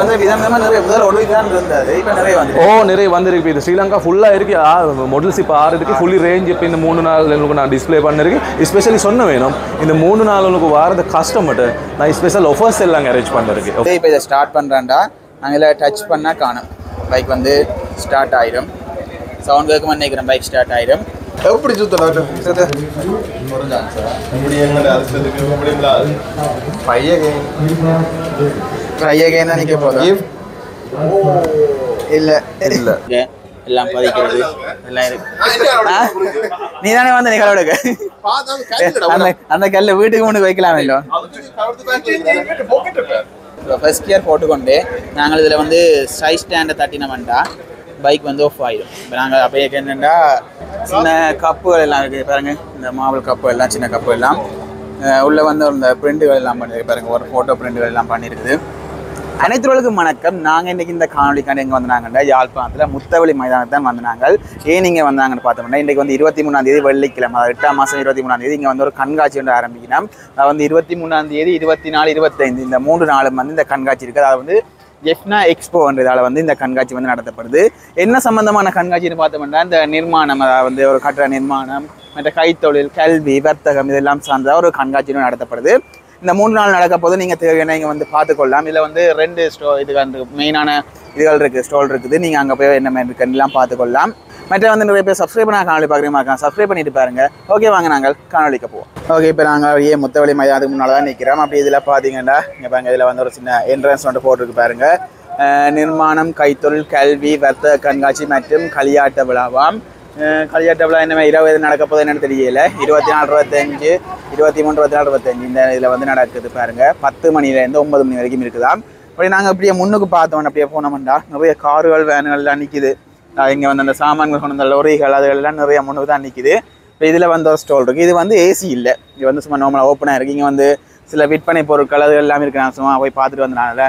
வந்து விதமா நிறைய முதல்ல ஒரு இதுதான் இருந்தது இப்போ நிறைய வந்து நிறைய வந்துருக்கு இது ஸ்ரீலங்கா ஃபுல்லாக இருக்கு மாடல்ஸ் இப்போ 6 இருக்கு ஃபுல்லி ரேஞ்ச் இப்போ இந்த 3 நாள் உங்களுக்கு நான் டிஸ்பிளே பண்ணிருக்கு எஸ்பெஷலி சொன்ன வேணும் இந்த 3 நாள் உங்களுக்கு வாரது கஸ்டமர்ட்டு நான் ஸ்பெஷல் ஆஃபர்ஸ் எல்லாம் அரேஞ்ச் பண்ணிருக்கு இப்போ இதை ஸ்டார்ட் பண்ணுறேன்டா நாங்கள் இதில் டச் பண்ணால் காணும் பைக் வந்து ஸ்டார்ட் ஆகிடும் சவுண்ட் கேட்குமா நினைக்கிறேன் பைக் ஸ்டார்ட் ஆகிடும் எப்படி சுத்தலாம் பையன் தான் நிற்க போதும் இல்லை இல்லை எல்லாம் பதிக்கிறது எல்லாம் இருக்கு நீ தானே வந்து நிகழ்வுக்கு அந்த கல்ல வீட்டுக்கு முன்னுக்கு வைக்கலாம் இல்லை ஃபர்ஸ்ட் இயர் போட்டுக்கொண்டு நாங்கள் இதில் வந்து சைஸ் ஸ்டாண்டை தட்டினோம்டா பைக் வந்து ஆஃப் ஆகிடும் இப்போ நாங்கள் அப்படியே என்னென்னா சின்ன கப்புகள் எல்லாம் இருக்குது பாருங்கள் இந்த மாவல் கப்பு எல்லாம் சின்ன கப்பு எல்லாம் உள்ளே வந்து இந்த பிரிண்டுகள் எல்லாம் பண்ணியிருக்கு பாருங்கள் ஒரு ஃபோட்டோ பிரிண்டுகள் எல்லாம் பண்ணியிருக்குது அனைத்துகளுக்கும் வணக்கம் நாங்கள் இன்றைக்கி இந்த காணொலிக்காண்டி எங்கே வந்தாங்கன்னா யாழ்ப்பாணத்தில் முத்தவெளி மைதானத்தான் வந்தாங்க ஏன் இங்கே வந்தாங்கன்னு பார்த்தோம்னா இன்றைக்கி வந்து 23ஆம் தேதி வெள்ளிக்கிழமை 8ஆம் மாதம் 23ஆம் தேதி இங்கே வந்து ஒரு கண்காட்சி ஒன்று ஆரம்பிக்கணும் அது வந்து 23ஆம் தேதி 24 25 இந்த 3 நாளும் வந்து இந்த கண்காட்சி இருக்குது அது வந்து ஜெஃப்னா எக்ஸ்போன்றதால வந்து இந்த கண்காட்சி வந்து நடத்தப்படுது என்ன சம்பந்தமான கண்காட்சின்னு பார்த்தோம்னா இந்த நிர்மாணம் அதாவது ஒரு கட்டட நிர்மாணம் மற்ற கைத்தொழில் கல்வி வர்த்தகம் இதெல்லாம் சார்ந்த ஒரு கண்காட்சி நடத்தப்படுது இந்த 3 நாள் நடக்க போது நீங்கள் தேவையான இங்கே வந்து பார்த்துக்கொள்ளலாம் இதில் வந்து 2 இதுக்கு மெயினான இதுகள் இருக்குது ஸ்டால் இருக்குது நீங்கள் அங்கே போய் என்ன மாதிரி இருக்குலாம் பார்த்துக்கொள்ளலாம் மற்ற வந்து நிறைய பேர் சப்ஸ்கிரைப் பண்ண காணொலி பார்க்குறீங்க சப்ஸ்கிரைப் பண்ணிட்டு பாருங்க ஓகே வாங்க நாங்கள் காணொலிக்க போவோம் ஓகே இப்போ நாங்கள் முத்தவெளி மைதானத்துக்கு முன்னால் தான் நிற்கிறோம் அப்படி இதில் பார்த்தீங்கன்னா இங்கே பாருங்க இதில் வந்து ஒரு சின்ன என்ட்ரன்ஸ் வந்து போட்டிருக்கு பாருங்க நிர்மாணம் கைத்தொழில் கல்வி வர்த்தக கண்காட்சி மற்றும் களியாட்ட விழாவாம் களியாட்ட விழா என்ன 20 நடக்க போது என்னன்னு தெரியல 24 25 23 24 25 இந்த இதில் வந்து நடக்குது பாருங்க 10 மணிலேருந்து 9 மணி வரைக்கும் இருக்குதாம் அப்படி நாங்கள் அப்படியே முன்னுக்கு பார்த்தோம் அப்படியே போனோம்டா நிறைய கார்கள் வேனுகள்லாம் நிற்கிது இங்கே வந்து அந்த சாமான்கள் கொண்டு வந்த லொரிகள் அதுகள்லாம் நிறைய முன்னுக்கு தான் நிற்கிது இப்போ இதில் வந்து ஒரு ஸ்டால் இருக்குது இது வந்து ஏசி இல்லை இது வந்து சும்மா நார்மலாக ஓப்பனாக இருக்குது இங்கே வந்து சில விற்பனை பொருட்கள் அது எல்லாமே இருக்கு நான் சும்மா போய் பார்த்துட்டு வந்தனால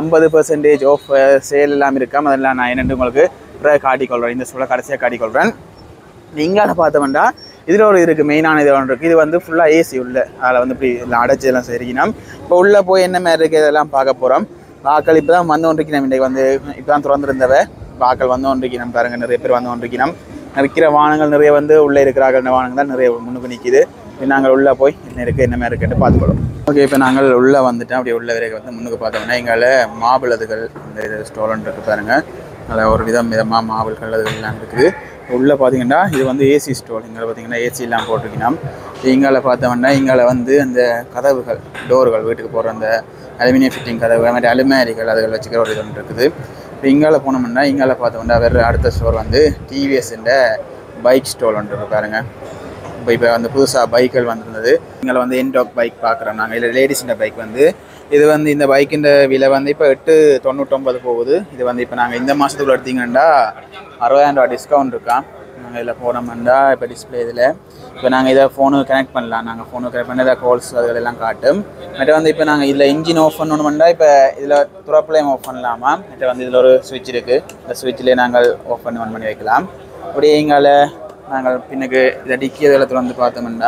50% ஆஃப் சேல் எல்லாம் இருக்காம அதெல்லாம் நான் என்னென்னு உங்களுக்கு காட்டிக்கொள்கிறேன் இந்த ஸ்டாலை கடைசியாக காட்டிக்கொள்கிறேன் இங்கால பார்த்தோம்னா இதில் ஒரு இருக்குது மெயினான இது ஒன்று இருக்குது இது வந்து ஃபுல்லாக ஏசி உள்ள அதில் வந்து இப்படி எல்லாம் அடைச்சி எல்லாம் சரிக்கணும் இப்போ உள்ளே போய் என்ன மாதிரி இருக்குது இதெல்லாம் பார்க்க போகிறோம் வாக்கள் இப்போ தான் வந்து ஒன்றிக்கணும் இன்றைக்கு வந்து இப்போ தான் திறந்துருந்தவ வாக்கள் வந்து ஒன்றிக்கணும் பாருங்கள் நிறைய பேர் வந்து ஒன்றிக்கணும் விற்கிற வாகனங்கள் நிறைய வந்து உள்ளே இருக்கிறார்கள் வாகனங்கள் தான் நிறைய முன்னுக்கு நிற்கிது நாங்கள் உள்ளே போய் என்ன இருக்குது என்ன மாதிரி இருக்குன்னு பார்த்துக்கணும் ஓகே இப்போ நாங்கள் உள்ளே வந்துட்டோம் அப்படியே உள்ள வரைக்கும் வந்து முன்னுக்கு பார்த்தோம்னா எங்களை மாபிளதுகள் இந்த இது ஸ்டோலன் இருக்குது பாருங்கள் அதில் ஒரு விதமாக மாபிள்கள் அதுகள் எல்லாம் இருக்குது உள்ளே பார்த்தீங்கன்னா இது வந்து ஏசி ஸ்டோல் இங்கே பார்த்தீங்கன்னா ஏசி எல்லாம் போட்டிருக்கீங்கன்னா இங்கால பார்த்தோம்னா இங்கால வந்து அந்த கதவுகள் டோர்கள் வீட்டுக்கு போகிற அந்த அலுமினியம் ஃபிட்டிங் கதவு மாதிரி அலுமாரிகள் அதுகள் வச்சுக்கிற ஒரு இது ஒன்று இருக்குது இப்போ இங்கால போனோம்னா இங்கால பார்த்தோம்னா வேறு அடுத்த ஸ்டோர் வந்து டிவிஎஸ்ன்ற பைக் ஸ்டோல் ஒன்று பாருங்கள் இப்போ வந்து புதுசாக பைக்குகள் வந்துருந்தது இங்கே வந்து என்டாக் பைக் பார்க்குறோம் நாங்கள் இல்லை லேடிஸுன்ற பைக் வந்து இது வந்து இந்த பைக்கின்ற விலை வந்து இப்போ 899 போகுது இது வந்து இப்போ நாங்கள் இந்த மாதத்துக்குள்ள எடுத்தீங்கன்னா 60,000 ரூபா டிஸ்கவுண்ட் இருக்கா நாங்கள் இதில் போனோம்னா இப்போ டிஸ்பிளே இதில் இப்போ நாங்கள் இதை ஃபோனுக்கு கனெக்ட் பண்ணலாம் நாங்கள் ஃபோனுக்கு கனெக்ட் பண்ணி இதை கால்ஸ் அதெல்லாம் காட்டும் மற்ற வந்து இப்போ நாங்கள் இதில் இன்ஜின் ஆஃப் பண்ணணும்னா இப்போ இதில் துறப்புலையும் ஆஃப் பண்ணலாமா மற்ற வந்து இதில் ஒரு சுவிட்ச் இருக்குது இந்த சுவிட்சிலே நாங்கள் ஆஃப் பண்ணி ஆன் பண்ணி வைக்கலாம் அப்படியே எங்கால நாங்கள் பின்னுக்கு இதை டிக்கி இதில் வந்து பார்த்தோம்னா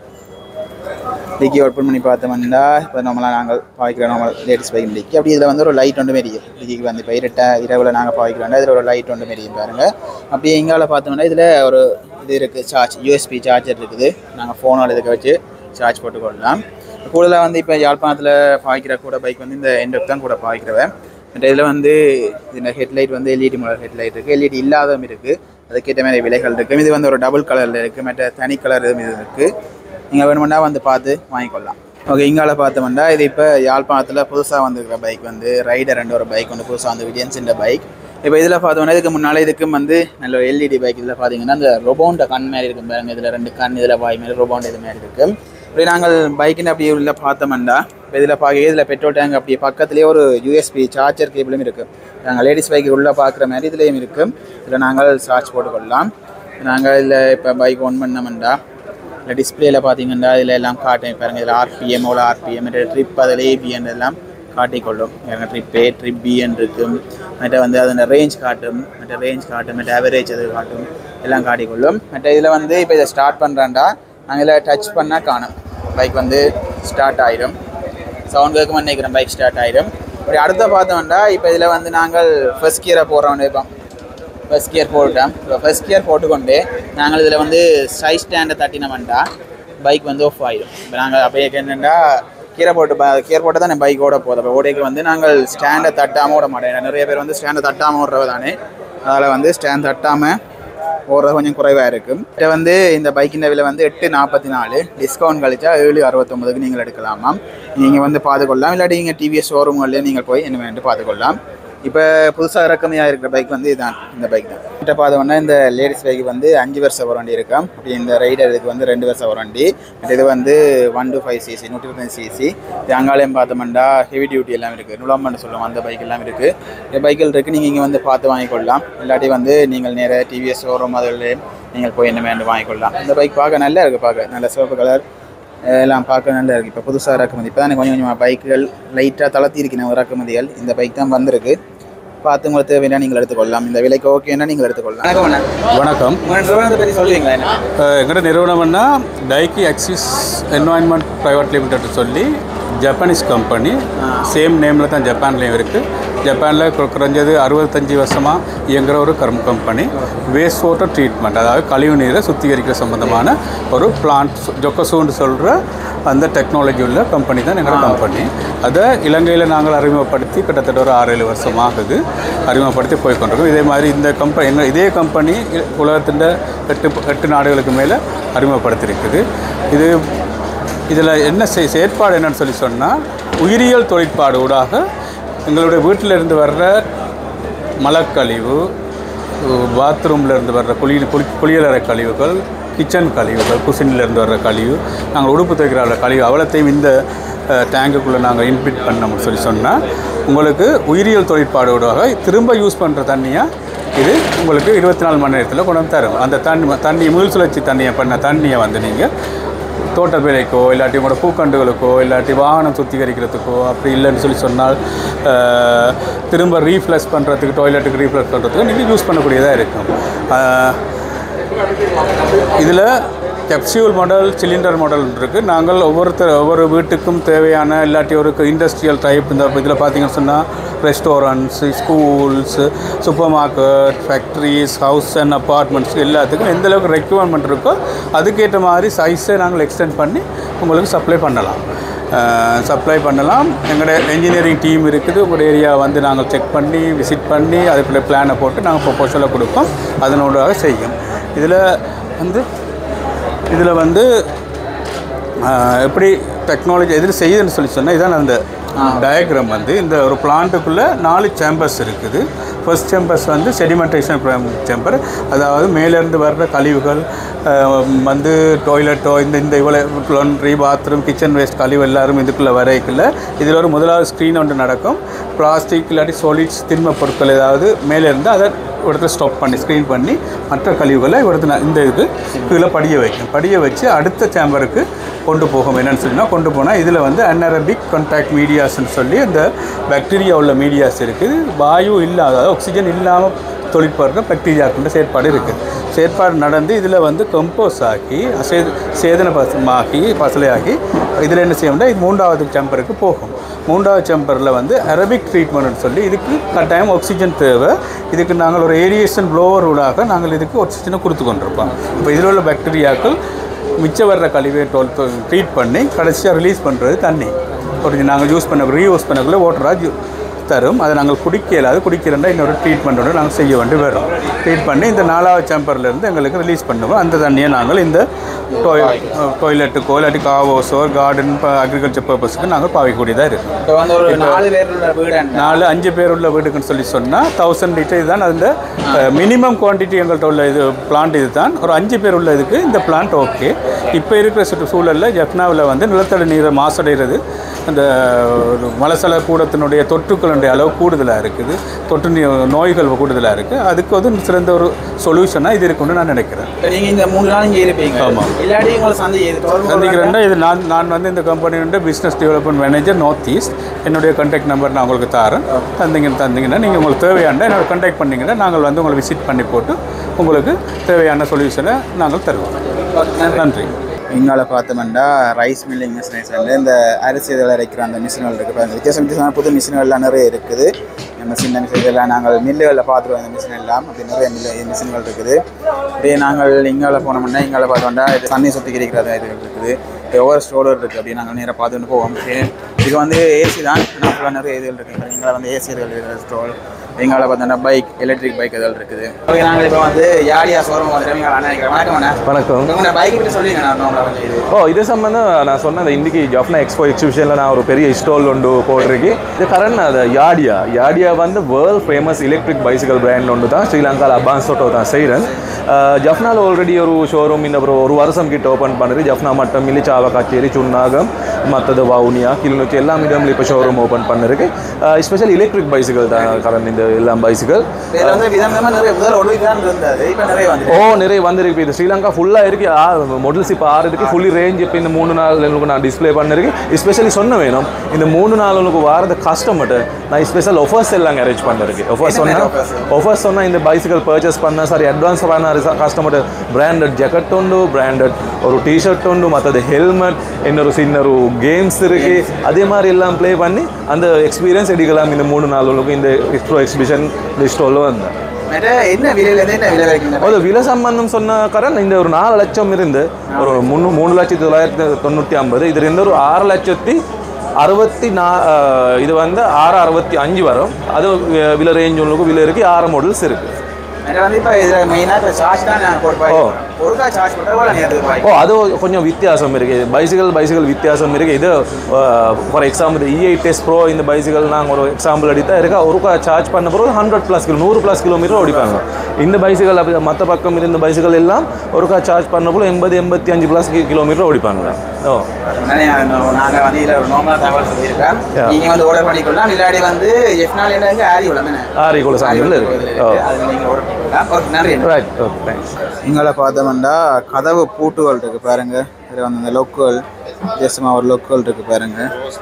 டிக்கி ஓப்பன் பண்ணி பார்த்தோம்னா இப்போ நம்மளாம் நாங்கள் பாய்க்கிற நார்மல் லேடிஸ் பைக் டிக்கி அப்படி இதில் வந்து ஒரு லைட் ஒன்று மாரியும் டிக்கிக்கு வந்து இப்போ இரவில் நாங்கள் பாய்க்கிறோம் இதில் ஒரு லைட் ஒன்று மாரியும் பாருங்கள் அப்படியே எங்கால பார்த்தோம்னா இதில் ஒரு இது இருக்குது சார்ஜ் யூஎஸ்பி சார்ஜர் இருக்குது நாங்கள் ஃபோனோட இதுக்கு வச்சு சார்ஜ் போட்டுக்கொள்ளலாம் கூடுதலாக வந்து இப்போ யாழ்ப்பாணத்தில் பாய்க்கிற கூட பைக் வந்து இந்த எண்டப் தான் கூட பாய்க்கிறவன் மற்ற இதில் வந்து இந்த ஹெட்லைட் வந்து எல்இடி மாடல் ஹெட்லைட் இருக்குது எல்இடி இல்லாதவும் இருக்குது அதுக்கேற்ற மாதிரி விலைகள் இருக்குது இது வந்து ஒரு டபுள் கலரில் இருக்குது மற்ற தனி கலர் இது இருக்குது நீங்கள் வேணுமெண்டா வந்து பார்த்து வாங்கிக்கொள்ளலாம் ஓகே இங்கால பார்த்தோம்னா இது இப்போ யாழ்ப்பாணத்தில் புதுசாக வந்துருக்கிற பைக் வந்து ரைடர் ஒரு பைக் வந்து புதுசாக வந்து விஜயன்ஸுன்ற பைக் இப்போ இதில் பார்த்தோம்னா இதுக்கு முன்னால் இதுக்கும் வந்து நல்ல ஒரு எல்இடி பைக் இதில் பார்த்தீங்கன்னா இந்த ரொபோண்ட கண் மாதிரி இருக்கும் பாருங்க இதில் 2 கண் இதில் வாய் மாதிரி ரொபோண்ட் இது மாதிரி இருக்குது இப்படி நாங்கள் பைக்குன்னு அப்படியே உள்ள பார்த்தோம்னா இப்போ இதில் பார்க்க இதில் பெட்ரோல் டேங்க் அப்படியே பக்கத்துலேயே ஒரு யூஎஸ்பி சார்ஜர் கேபிளும் இருக்குது நாங்கள் லேடிஸ் பைக்கு உள்ளே பார்க்குற மாதிரி இதுலேயும் இருக்குது இதில் நாங்கள் சார்ஜ் போட்டுக்கொள்ளலாம் நாங்கள் இதில் இப்போ பைக் ஒன் பண்ணோம்னா இல்லை டிஸ்பிளேயில் பார்த்தீங்கன்னா இதில் எல்லாம் காட்டும் பாருங்கள் இதில் ஆர்பிஎம் எவ்வளோ ஆர்பிஎம் ட்ரிப் அதில் ஏபிஎன் எல்லாம் காட்டிக்கொள்ளும் எனக்கு ட்ரிப் ஏ ட்ரிப் பிஎன் இருக்கும் மற்ற வந்து அதோட ரேஞ்ச் காட்டும் மற்ற ஆவரேஜ் அது காட்டும் எல்லாம் காட்டிக்கொள்ளும் மற்ற இதில் வந்து இப்போ இதை ஸ்டார்ட் பண்ணுறாண்டா நாங்கள் இதில் டச் பண்ணால் காணும் பைக் வந்து ஸ்டார்ட் ஆகிடும் சவுண்ட் கேட்குமா நினைக்கிறேன் பைக் ஸ்டார்ட் ஆகிடும் அப்படி அடுத்த பார்த்தோம்னா இப்போ இதில் வந்து நாங்கள் ஃபர்ஸ்ட் கியரை போடுறோம். இப்போ ஃபர்ஸ்ட் கியர் போட்டுட்டோம். இப்போ ஃபர்ஸ்ட் கியர் போட்டுக்கொண்டு நாங்கள் இதில் வந்து சைட் ஸ்டாண்டை தட்டினோம்னா பைக் வந்து ஆஃப் ஆகிடும். இப்போ நாங்கள் அப்படியே என்னென்னா கீரை போட்டு தான் என் பைக்கோட போதும். அப்போ ஓடைக்கு வந்து நாங்கள் ஸ்டாண்டை தட்டாமல் ஓட மாட்டேன். நிறைய பேர் வந்து ஸ்டாண்டை தட்டாமல் ஓடுறது தானே, அதில் வந்து ஸ்டாண்ட் தட்டாமல் ஓடுறது கொஞ்சம் குறைவாக இருக்கும். இதை வந்து இந்த பைக்கின் விலை வந்து 844, டிஸ்கவுண்ட் கழிச்சா 769க்கு நீங்கள் எடுக்கலாமா. நீங்கள் வந்து பார்த்துக்கொள்ளலாம். இல்லாட்டி நீங்கள் டிவிஎஸ் ஷோரூம்களில் நீங்கள் போய் என்ன வேண்டு பார்த்துக்கொள்ளலாம். இப்போ புதுசாக இறக்கமையாக இருக்கிற பைக் வந்து இதுதான், இந்த பைக் தான். கிட்ட பார்த்தோம்னா இந்த லேடிஸ் பைக்கு வந்து 5 வருஷம் வாரண்டி இருக்கும். அப்படி இந்த ரைடர் இதுக்கு வந்து 2 வருஷம் வாரண்டி. இது வந்து 125cc 125cc. இது அங்காலையும் பார்த்தோம்னா ஹெவி டியூட்டி எல்லாம் இருக்குது, நுழம்பன்னு சொல்லுவோம், அந்த பைக் எல்லாம் இருக்குது. இந்த பைக்கில் இருக்குது, நீங்கள் இங்கே வந்து பார்த்து வாங்கிக்கொள்ளலாம். இல்லாட்டி வந்து நீங்கள் நேராக டிவிஎஸ் ஷோரூம் அதில் நீங்கள் போய் என்ன வேண்டு வாங்கிக்கொள்ளலாம். இந்த பைக் பார்க்க நல்லா இருக்குது, பார்க்க நல்ல சிவப்பு கலர் எல்லாம் பார்க்க நல்லா இருக்குது. இப்போ புதுசாக இறக்குமதி இப்போ தான் கொஞ்சம் கொஞ்சமாக பைக்குகள் லைட்டாக தளர்த்தி இருக்கணும் இறக்குமதிகள். இந்த பைக் தான் வந்திருக்கு. பார்த்து உங்களுக்கு தேவைன்னா நீங்கள் எடுத்துக்கொள்ளலாம். இந்த விலைக்கு ஓகேன்னா நீங்கள் எடுத்துக்கொள்ளலாம். வணக்கம். நிறுவனத்தை பற்றி சொல்லுவீங்களா? எங்களோட நிறுவனம்னா Daiki Axis environment private limited சொல்லி ஜப்பானீஸ் கம்பெனி. சேம் நேமில் தான் ஜப்பான்லேயும் இருக்குது. ஜப்பானில் குறைஞ்சது 65 வருஷமாக இயங்குகிற ஒரு கம்பெனி. வேஸ்ட் வாட்டர் ட்ரீட்மெண்ட், அதாவது கழிவு நீரை சுத்திகரிக்கிற சம்மந்தமான ஒரு பிளான்ட், ஜொக்கசூன்னு சொல்கிற அந்த டெக்னாலஜி உள்ள கம்பெனி தான் எங்களோட கம்பெனி. அதை இலங்கையில் நாங்கள் அறிமுகப்படுத்தி கிட்டத்தட்ட ஒரு 6-7 வருஷமாகுது அறிமுகப்படுத்தி போய்கொண்டிருக்கோம். இதே மாதிரி இந்த கம்பெனி இதே கம்பெனி உலகத்தின் 8 நாடுகளுக்கு மேலே அறிமுகப்படுத்தியிருக்குது. இதில் என்ன செயற்பாடு என்னன்னு சொல்லி சொன்னால், உயிரியல் தொழிற்பாடு ஊடாக எங்களுடைய வீட்டில் இருந்து வர்ற மலக்கழிவு, பாத்ரூமில் இருந்து வர்ற குளியலறை கழிவுகள், கிச்சன் கழிவுகள், குசினிலேருந்து வர்ற கழிவு, நாங்கள் உடுப்பு துவைக்கிற கழிவு அவ்வளோத்தையும் இந்த டேங்குக்குள்ளே நாங்கள் இன்பிட் பண்ணோம்னு சொல்லி சொன்னால், உங்களுக்கு உயிரியல் தொழிற்பாடு ஊடாக திரும்ப யூஸ் பண்ணுற தண்ணியாக இது உங்களுக்கு 24 மணி நேரத்தில் கொண்டு வந்து தரும். அந்த தண்ணி மீள் சுழற்சி தண்ணியை வந்து நீங்கள் தோட்டப்பேரைக்கோ இல்லாட்டி உங்களோட பூக்கண்டுகளுக்கோ இல்லாட்டி வாகனம் சுத்திகரிக்கிறதுக்கோ அப்படி இல்லைன்னு சொல்லி சொன்னால் திரும்ப ரீஃப்ளஷ் பண்ணுறதுக்கு, டாய்லெட்டுக்கு ரீஃப்ளஷ் பண்ணுறதுக்கு நீங்கள் யூஸ் பண்ணக்கூடியதாக இருக்கும். இதில் கேப்சியூல் மாடல், சிலிண்டர் மாடல் இருக்குது. நாங்கள் ஒவ்வொரு வீட்டுக்கும் தேவையான இல்லாட்டி ஒரு இண்டஸ்ட்ரியல் டைப், இந்த இதில் பார்த்தீங்கன்னு சொன்னால் restaurants, schools, supermarket, factories, house and apartments எல்லாத்துக்கும் எந்த அளவுக்கு ரெக்யர்மெண்ட் இருக்கோ அதுக்கேற்ற மாதிரி சைஸை நாங்கள் எக்ஸ்டெண்ட் பண்ணி உங்களுக்கு சப்ளை பண்ணலாம். எங்களோட என்ஜினியரிங் டீம் இருக்குது. உங்களோட ஏரியா வந்து நாங்கள் செக் பண்ணி விசிட் பண்ணி அதுக்குள்ளே பிளானை போட்டு நாங்கள் ப்ரொபோசலை கொடுப்போம். அதனோடாக செய்யும். இதில் வந்து எப்படி டெக்னாலஜி எதில் செய்யுதுன்னு சொல்லி சொன்னால், இதான் அந்த டயக்ராம் வந்து இந்த ஒரு பிளான்ட்டுக்குள்ளே 4 சேம்பர்ஸ் இருக்குது. ஃபர்ஸ்ட் சேம்பர்ஸ் வந்து செடிமெண்டேஷன் சேம்பர், அதாவது மேலேருந்து வர்ற கழிவுகள் வந்து டாய்லெட்டோ இந்த இவ்வளோ லாண்ட்ரி, பாத்ரூம், கிச்சன் வேஸ்ட் கழிவு எல்லாரும் இதுக்குள்ளே வரைக்குள்ள இதில் ஒரு முதலாவது ஸ்க்ரீன் ஒன்று நடக்கும். பிளாஸ்டிக் இல்லாட்டி சாலிட்ஸ் திண்ம பொருட்கள் ஏதாவது மேலேருந்து அதை இடத்துல ஸ்டாப் பண்ணி ஸ்க்ரீன் பண்ணி மற்ற கழிவுகளை இந்த இதில் படிய வச்சு அடுத்த சேம்பருக்கு கொண்டு போகும். என்னென்னு சொன்னால், கொண்டு போனால் இதில் வந்து அனரபிக் கான்டாக்ட் மீடியாஸ்ன்னு சொல்லி அந்த பாக்டீரியா உள்ள மீடியாஸ் இருக்குது. வாயு இல்லாத, அதாவது ஆக்சிஜன் இல்லாமல் தொழிற்படுற பாக்டீரியாக்குள்ள செயற்பாடு நடந்து இதில் வந்து கம்போஸ் ஆகி பசலையாகி இதில் என்ன செய்யணும்னா இது 3வது சேம்பருக்கு போகும். 3வது சேம்பரில் வந்து அரபிக் ட்ரீட்மெண்ட்னு சொல்லி இதுக்கு கட்டாயம் ஆக்சிஜன் தேவை. இதுக்கு நாங்கள் ஒரு ஏரியேஷன் ப்ளோவர் ஊடாக நாங்கள் இதுக்கு ஆக்சிஜனை கொடுத்து கொண்டிருப்போம். இப்போ இதில் உள்ள பாக்டீரியாக்கள் மிச்சம் வர்ற கழிவை ட்ரீட் பண்ணி கடைசியாக ரிலீஸ் பண்ணுறது தண்ணி. ஒரு நாங்கள் ரீயூஸ் பண்ணக்குள்ளே வாட்டராக தரும். அதை நாங்கள் குடிக்கிறேன்டா இன்னொரு ட்ரீட்மெண்ட்டோடு நாங்கள் செய்ய வேண்டி வரும். ட்ரீட் பண்ணி இந்த 4வது சேம்பர்லேருந்து எங்களுக்கு ரிலீஸ் பண்ணுவோம். அந்த தண்ணியை நாங்கள் இந்த டாய்லெட்டுக்கோ இல்லாட்டி காவோஸோ கார்டன் அக்ரிகல்ச்சர் பர்பஸுக்கு நாங்கள் பாவிக்கூடியதாக இருக்கும். இப்போ 4-5 பேர் உள்ள வீடுக்குன்னு சொல்லி சொன்னால் 1000 லிட்டர் இதுதான் அந்த மினிமம் குவான்டிட்டி எங்கள்கிட்ட உள்ள இது பிளான்ட். இது தான் ஒரு 5 பேர் உள்ள இதுக்கு இந்த பிளான்ட் ஓகே. இப்போ இருக்கிற சூழலில் ஜப்னாவில் வந்து நிலத்தடி நீரை மாசடைகிறது, அந்த மலசல கூடத்தினுடைய தொற்றுக்களுடைய அளவு கூடுதலாக இருக்குது, தொற்று நோய்கள் கூடுதலாக இருக்குது. அதுக்கு வந்து சிறந்த ஒரு சொல்யூஷனாக இது இருக்குன்னு நான் நினைக்கிறேன். நீங்கள் இந்த 3 நாள் இங்கே இருப்பீங்க. ஆமாம். இல்லாட்டி உங்களை சந்திக்கிறேன்னா இது நான் வந்து இந்த கம்பெனியோட business development manager north east. என்னுடைய கான்டாக்ட் நம்பர் நான் உங்களுக்கு தரேன். தந்தீங்கன்னா நீங்கள் உங்களுக்கு தேவையான என்னோட கான்டாக்ட் பண்ணிங்கன்னா நாங்கள் வந்து உங்களை விசிட் பண்ணி போட்டு உங்களுக்கு தேவையான சொல்யூஷனை நாங்கள் தருவோம். நன்றி. இங்கால பார்த்தோம்னா ரைஸ் மில்லிங் மிஷினரிஸ் வந்து இந்த அரிசி இதில் அரைக்கிற அந்த மிஷின்கள் இருக்குது. இப்போ வித்தியாசமான புது மிஷின்கள்லாம் நிறைய இருக்குது. நம்ம சின்ன மிஷின் இதெல்லாம் நாங்கள் மில்லுகளில் பார்த்துருவோம். இந்த மிஷின் எல்லாம் அப்படி நிறைய மிஷின்கள் இருக்குது. அப்படியே நாங்கள் இங்கால போனோம்னா இங்கால பார்த்தோம்னா இது தண்ணி சுற்றி கிடைக்கிற இதுகள் இருக்குது. ஒவ்வொரு ஸ்டோர் இருக்குது. அப்படி நாங்கள் நேராக பார்த்துட்டு போவோம். இது வந்து ஏசி தான். ஆனால் நிறைய இதுகள் இருக்குது. இங்கே வந்து ஏசி இருக்கிற ஸ்டோர். எங்களை பார்த்தோன்னா பைக் எலக்ட்ரிக் பைக் எதாவது இருக்குது. ஓகே, நாங்கள் இப்போ வந்து யாடியா ஷோரூம் வந்துட்டு நினைக்கிறேன். வணக்கம் அண்ணா. வணக்கம். உங்களோட பைக் பற்றி சொல்லுங்க. நான் இது சம்பந்தம் நான் சொன்ன இன்றைக்கி ஜஃப்னா எக்ஸ்போ எக்ஸிபிஷனில் நான் ஒரு பெரிய ஸ்டால் ஒன்று போட்டிருக்கு. இது கரண்ட் அது யாடியா வந்து world famous electric bicycle brand ஒன்று தான். ஸ்ரீலங்காவில் அபான்ஸோட்டோ தான் செய்கிறேன். ஜஃப்னாவில் ஆல்ரெடி ஒரு ஷோரூம் இந்த ஒரு வருஷம் கிட்ட ஓப்பன் பண்ணுறது. ஜஃப்னா மட்டும் இல்லை, சாவா கச்சேரி, சுன்னாகம், மற்றது வவுனியா, கிளிநொச்சி எல்லாம் இடம்ல இப்போ ஷோரூம் ஓப்பன் பண்ணிருக்கு. ஸ்பெஷல் எலக்ட்ரிக் பைசிக்கல் தான் கரண்ட் இந்த எல்லாம் பைசிக்கல். நிறைய வந்துருக்கு. இது ஸ்ரீலங்கா ஃபுல்லாக இருக்கு. மாடல்ஸ் இப்போ 6 இருக்குது. ஃபுல்லி ரேஞ்ச் இப்போ இந்த 3 நாள் நான் டிஸ்பிளே பண்ணிருக்கு. எஸ்பெஷலி சொன்ன வேணும் இந்த 3 நாளுக்கு வாரது கஸ்டமர்ட்டு நான் ஸ்பெஷல் ஆஃபர்ஸ் எல்லாம் அரேஞ்ச் பண்ணிருக்கு. ஆஃபர்ஸ் சொன்னால் இந்த பைசிக்கல் பர்ச்சேஸ் பண்ண சாரி அட்வான்ஸ் பண்ண கஸ்டமர் பிராண்டட் ஜாக்கெட் உண்டு, பிராண்டட் ஒரு டிஷர்ட் உண்டு, மற்றது ஹெல்மெட், இன்னொரு சின்ன கேம்ஸ் இருக்கு. அதே மாதிரி எல்லாம் ப்ளே பண்ணி அந்த எக்ஸ்பீரியன்ஸ் எடுக்கலாம் இந்த 3 நாளுக்கு இந்த எக்ஸ்போ எக்ஸிபிஷன் லிஸ்டோவில் வந்தேன். விலை சம்பந்தம் சொன்ன கரண்ட் இந்த ஒரு 4 லட்சம் இருந்து ஒரு 3,995 இதுல இருந்து ஒரு 6,60,4 இது வந்து 665 வரும். அது விலை ரேஞ்ச் உங்களுக்கு விலை இருக்கு. 6 மாடல்ஸ் இருக்கு. அது கொஞ்சம் வித்தியாசம் இருக்குது. பைசிக்கல் வித்தியாசம் இருக்குது. இது ஃபார் எக்ஸாம்பிள் E8S Pro இந்த பைசிக்கல் நாங்கள் ஒரு எக்ஸாம்பிள் அடித்தா இருக்கா ஒருக்கா சார்ஜ் பண்ண பிறகு 100+ கிலோமீட்டர் ஓடிப்பாங்க. இந்த பைசிக்கல் அப்படி மற்ற பக்கம் இருந்த பைசிக்கல் எல்லாம் ஒருக்கா சார்ஜ் பண்ண போல 80-85+ கிலோமீட்டர் ஓடிப்பாங்க. இங்கே பார்த்தோம்னா கதவு பூட்டுகள் இருக்கு பாருங்க. இதில் வந்து இந்த லோக்கல் வித்தியாசமாக ஒரு லோக்கல் இருக்கு பாருங்க.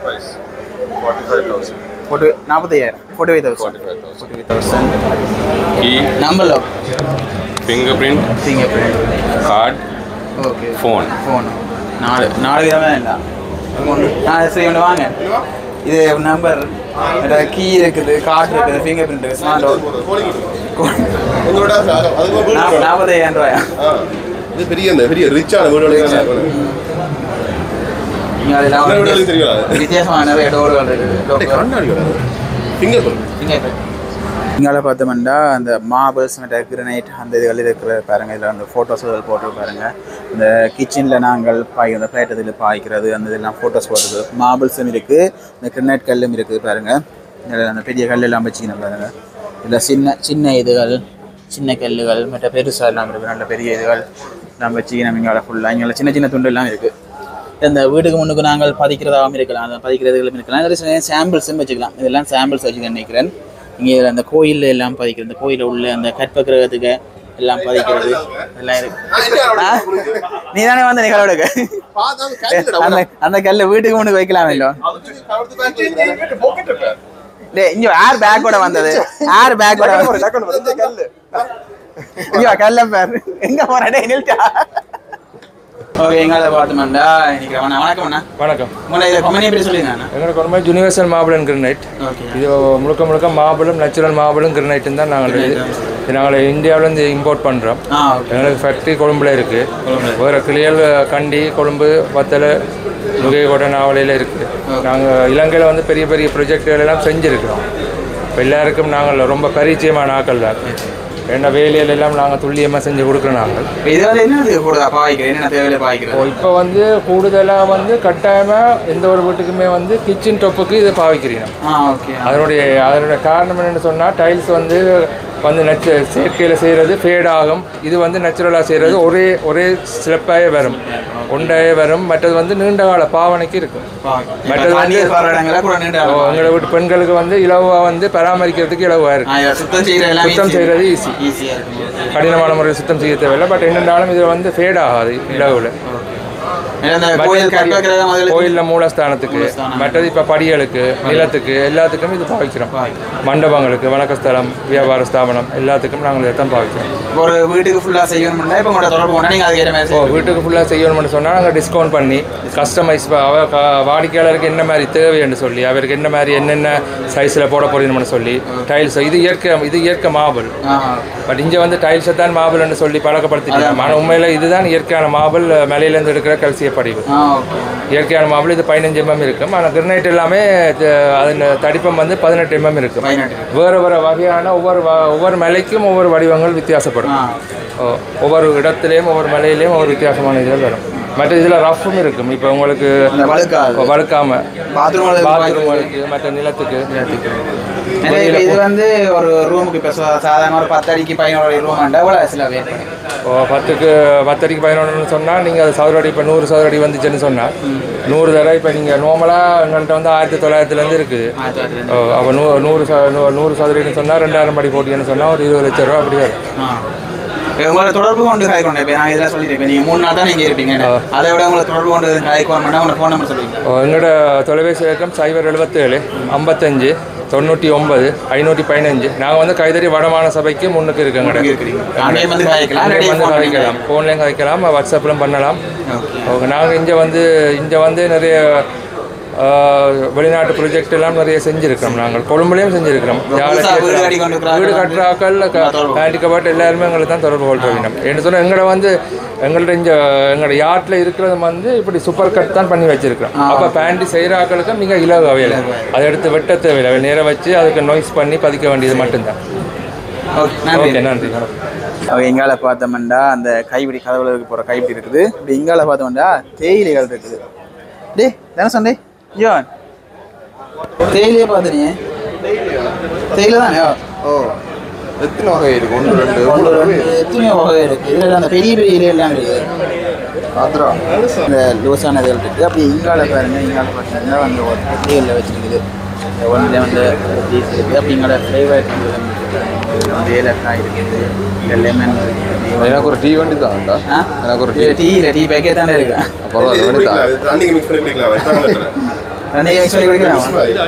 45,000 number lock, fingerprint, card, okay, phone 4 விதமாக இல்லை. சரி ஒன்று வாங்க. இது நம்பர், கீ இருக்குது, கார்டு இருக்குது, ஃபிங்கர் பிரிண்ட் இருக்குது, ஸ்மார்ட் லோக். 45,000 ரூபாயா? இது பெரிய ரிச்சான வித்தியாசமான நிறைய டோர்கள் இருக்குது. இங்கே பார்த்தோம்னா அந்த மார்பிள்ஸ் கிரனைட் அந்த இதுகள் இருக்கிற பாருங்கள். இதில் அந்த ஃபோட்டோஸ் போட்டு பாருங்கள். இந்த கிச்சனில் நாங்கள் அந்த பிளேட் இதில் பாய்க்கிறது அந்த இதெல்லாம் ஃபோட்டோஸ் போட்டுருக்கு. மார்பிள்ஸும் இருக்குது, இந்த கிரனைட் கல்லும் இருக்குது பாருங்கள். இதில் அந்த பெரிய கல்லெல்லாம் வச்சுக்கணும் பாருங்கள். இதில் சின்ன இதுகள், சின்ன கல்லுகள், மற்ற பெருசாக எல்லாம் இருக்குது. நல்ல பெரிய இதுகள் எல்லாம் வச்சுக்கணும். இங்கே ஃபுல்லாக இங்கே சின்ன துண்டு எல்லாம் இருக்குது. இந்த வீட்டுக்கு முன்னுக்கு நாங்கள் பதிக்கிறதாகவும் இருக்கலாம், அந்த பதிக்கிறதுகளும் இருக்கலாம். அதில் சாம்பிள்ஸும் வச்சுக்கலாம். இதெல்லாம் சாம்பிள்ஸ் வச்சுக்க நினைக்கிறேன். இங்கே அந்த கோயிலில் எல்லாம் பதிக்கிறது, இந்த கோயிலில் உள்ள அந்த கற்ப கிரகத்துக்கு எல்லாம் பதிக்கிறது எல்லாம் இருக்கு. நீ தானே வந்து நிகழ்வுக்கு அந்த கல்ல வீட்டுக்கு முன்னுக்கு வைக்கலாம் இல்லோ? இங்க யார் பேக்கோட வந்தது? யார் பேக்கோட கல்ல பேர் எங்க போறே நில்ட்டா? ஓகே, எங்களை பார்த்தோம்னா இன்னைக்கு வணக்கம் அண்ணா. வணக்கம். உங்களை இதை கம்பெனியை பற்றி சொல்லுங்க அண்ணா. எங்களோட கம்பெனி யூனிவர்சல் மார்பிள் கிரனைட். இது முழுக்க மார்பிளும் நேச்சுரல் மார்பிளும் கிரனைட்டும் தான் நாங்கள் இந்தியாவிலேருந்து இம்போர்ட் பண்ணுறோம். எங்களுக்கு ஃபேக்ட்ரி கொழும்புல இருக்குது. வேறு கிளியல், கண்டி, கொழும்பு, வத்தலை, நுகைகோட்டை, நாவலையில் இருக்குது. நாங்கள் இலங்கையில் வந்து பெரிய பெரிய ப்ரொஜெக்டுகள் எல்லாம் செஞ்சுருக்கிறோம். இப்போ எல்லாருக்கும் நாங்கள் ரொம்ப பரிச்சயமான ஆக்கள் தான். என்ன வேலையில எல்லாம் நாங்கள் துல்லியமாக செஞ்சு கொடுக்குறோம். நாங்கள் இப்போ வந்து கூடுதலாக வந்து கட்டாயமாக எந்த ஒரு வீட்டுக்குமே வந்து கிச்சன் டொப்புக்கு இதை பாவிக்கிறீங்க. அதனுடைய காரணம் என்னென்னு சொன்னால் டைல்ஸ் வந்து செயற்கையில் செய்கிறது ஃபேட் ஆகும். இது வந்து நேச்சுரலாக செய்கிறது ஒரே சிறப்பாகவே வரும், ஒன்றாவே வரும். மற்றது வந்து நீண்ட கால பாவனைக்கு இருக்கும். மற்றது வந்து எங்களை வீட்டு பெண்களுக்கு வந்து இலவாக வந்து பராமரிக்கிறதுக்கு இலவாக இருக்குது. சுத்தம் செய்கிறது ஈஸி, கடினமான முறையில் சுத்தம் செய்ய தேவையில்லை. பட் என்னென்னாலும் இது வந்து ஃபேட் ஆகாது இலவில். கோயிலில் மூலஸ்தானத்துக்கு மற்றது இப்போ படிகளுக்கு நிலத்துக்கு எல்லாத்துக்கும் இது பாவிக்கிறோம். மண்டபங்களுக்கு வணக்கஸ்தலம் வியாபார ஸ்தாபனம் எல்லாத்துக்கும் நாங்கள் இதை தான் பாவிக்கிறோம். ஒரு வீட்டுக்கு ஃபுல்லாக செய்யணும்னா இப்போ உங்களோட தொடர்பு கொண்டா நீங்கள் அதுக்கு மாதிரி வீட்டுக்கு ஃபுல்லாக செய்யணும்னு சொன்னால் நாங்கள் டிஸ்கவுண்ட் பண்ணி கஸ்டமைஸ் வாடிக்கையாளருக்கு என்ன மாதிரி தேவைன்னு சொல்லி அவருக்கு என்ன மாதிரி என்னென்ன சைஸில் போட போறீங்கன்னு சொல்லி டைல்ஸ் இது இயற்கை மார்பிள். பட் இங்கே வந்து டைல்ஸை தான் மார்பிள்னு சொல்லி பழக்கப்படுத்திட்டாங்க. ஆனால் உண்மையில் இதுதான் இயற்கையான மார்பிள், மலையிலேருந்து எடுக்கிற கல்சிய படிவு. இயற்கையான மார்பிள் இது 15 mm இருக்கும். ஆனால் கிரனைட் எல்லாமே அதில் தடிப்பம் வந்து 18 mm இருக்கும். வேறு வேறு வகையான ஒவ்வொரு மலைக்கும் ஒவ்வொரு வடிவங்கள் வித்தியாசப்படும். ஒவ்வொரு இடத்துலையும் ஒவ்வொரு மலையிலையும் ஒவ்வொரு வித்தியாசமான இதுகள் வரும். மற்ற இதில் ரஃப்பும் இருக்கும். இப்போ உங்களுக்கு வழுக்காமல் பாத்ரூம்களுக்கு மற்ற நிலத்துக்கு இது வந்து ஒரு ரூமுக்கு இப்போ சாதாரண ஒரு 10 அடிக்கு 11 ரூம் எவ்வளோ சில பேர் 10 அடிக்கு 11 சொன்னால் நீங்கள் அது சதுர அடி இப்போ 100 சதுர அடி வந்துச்சுன்னு சொன்னால் 100 தடவை இப்போ நீங்கள் நார்மலாக எங்கள்கிட்ட வந்து 1900 இருக்குது. அப்போ 100 சதுரடின்னு சொன்னால் 2000 படி போட்டின்னு சொன்னால் ஒரு 20 லட்சம் ரூபா அப்படி வரும். உங்களை தொடர்பு கொண்டு காய்க்கணும். இப்போ நான் இதெல்லாம் சொல்லியிருப்பேன், நீங்கள் 3 நாள் தான் நீங்கள் இருப்பீங்க. அதை விட உங்களை தொடர்பு கொண்டு காய்க்கணும்னா உங்களை ஃபோன் நம்பர் சொல்லுவீங்க. எங்களோட தொலைபேசி இலக்கம் 077 55 99 515. நாங்கள் வந்து கைதறி வடமான சபைக்கு முன்னுக்கு இருக்கோங்க. அங்கேயும் வந்து காய்க்கலாம், ஃபோன்லேயும் காய்க்கலாம், வாட்ஸ்அப்லையும் பண்ணலாம். நாங்கள் இங்கே வந்து நிறைய வெளிநாட்டு ப்ரொஜெக்ட் எல்லாம் நிறைய செஞ்சுருக்கிறோம். நாங்கள் கொழும்புலையும் செஞ்சுருக்கிறோம். வீடு கட்டுறாக்கள் ஹேண்டிகேப்ட் எல்லாருமே எங்களுக்கு தான் தொடர்பு கொள்ள வேணும். என்று சொன்னால் எங்களோட யார்ட்டில் இருக்கிறது வந்து இப்படி சூப்பர் கட் தான் பண்ணி வச்சிருக்கிறோம். அப்போ பேண்டி செய்கிறாக்களுக்கு மிக இலகு அவையில் அதை எடுத்து வெட்ட தேவையில்லை. நேராக வச்சு அதுக்கு நோய்ஸ் பண்ணி பதிக்க வேண்டியது மட்டும்தான். ஓகே, நன்றி. எங்கால பார்த்தோம்னா அந்த கைப்பிடி கதவுகளுக்கு போகிற கைப்பிடி இருக்குது. இப்படி எங்கால பார்த்தோம்னா தேயிலைகள் இருக்குது. தானே சண்டே ஜோன் தேயிலையே பார்த்துனீங்க? தேயிலை தானே? எத்தனை வகை இருக்கு? 1 2 எத்தனையோ வகை இருக்குது. இதில் அந்த பெரிய இலையெல்லாம் இருக்குது. இந்த லூசான இதில் இருக்குது. அப்படி இங்கால பாருங்க, இங்கால பார்த்தீங்கன்னா வந்து ஒரு தேயிலை வச்சுருக்குது. ஒன்றில் வந்து பீஸ் இருக்குது. அப்படி இங்கால ஃப்ளேவர் வந்து ஏலக்காய் இருக்குது, இங்கே லெமன் இருக்குது. எனக்கு ஒரு டீ வண்டி தான். எனக்கு ஒரு டீ பேக்கெட் தானே இருக்கு. தண்ணிக்கு மிக்ஸ் பண்ணி குடிக்கலாம். தண்ணிக்கு மிக்ஸ் பண்ணி குடிக்கலாம்.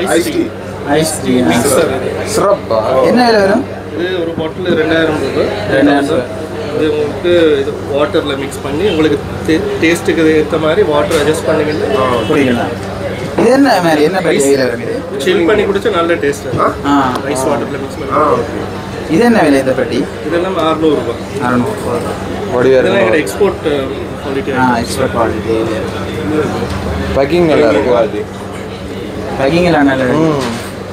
ஐஸ் டீ சிறப்பா என்ன விலை வரும்? இது ஒரு பாட்டில் 2000 ரூபாய். 2000 ரூபாய். இது உங்களுக்கு இது வாட்டரில் மிக்ஸ் பண்ணி உங்களுக்கு டேஸ்ட்டுக்கு ஏற்ற மாதிரி வாட்டர் அட்ஜஸ்ட் பண்ணிக்கிட்டு குடிக்கலாம். இது என்ன மாதிரி என்ன பெட்டி? சில் பண்ணி குடிச்சா நல்ல டேஸ்ட். ஐஸ் வாட்டரில் மிக்ஸ் பண்ணி. இது என்ன விலை இந்த பெட்டி? இதெல்லாம் 600 ரூபாய். 600. இதெல்லாம் எங்கள் export quality. Export quality. Packing நல்லா இருக்கு. பேக்கிங் எல்லாம் நல்லா இருக்கு.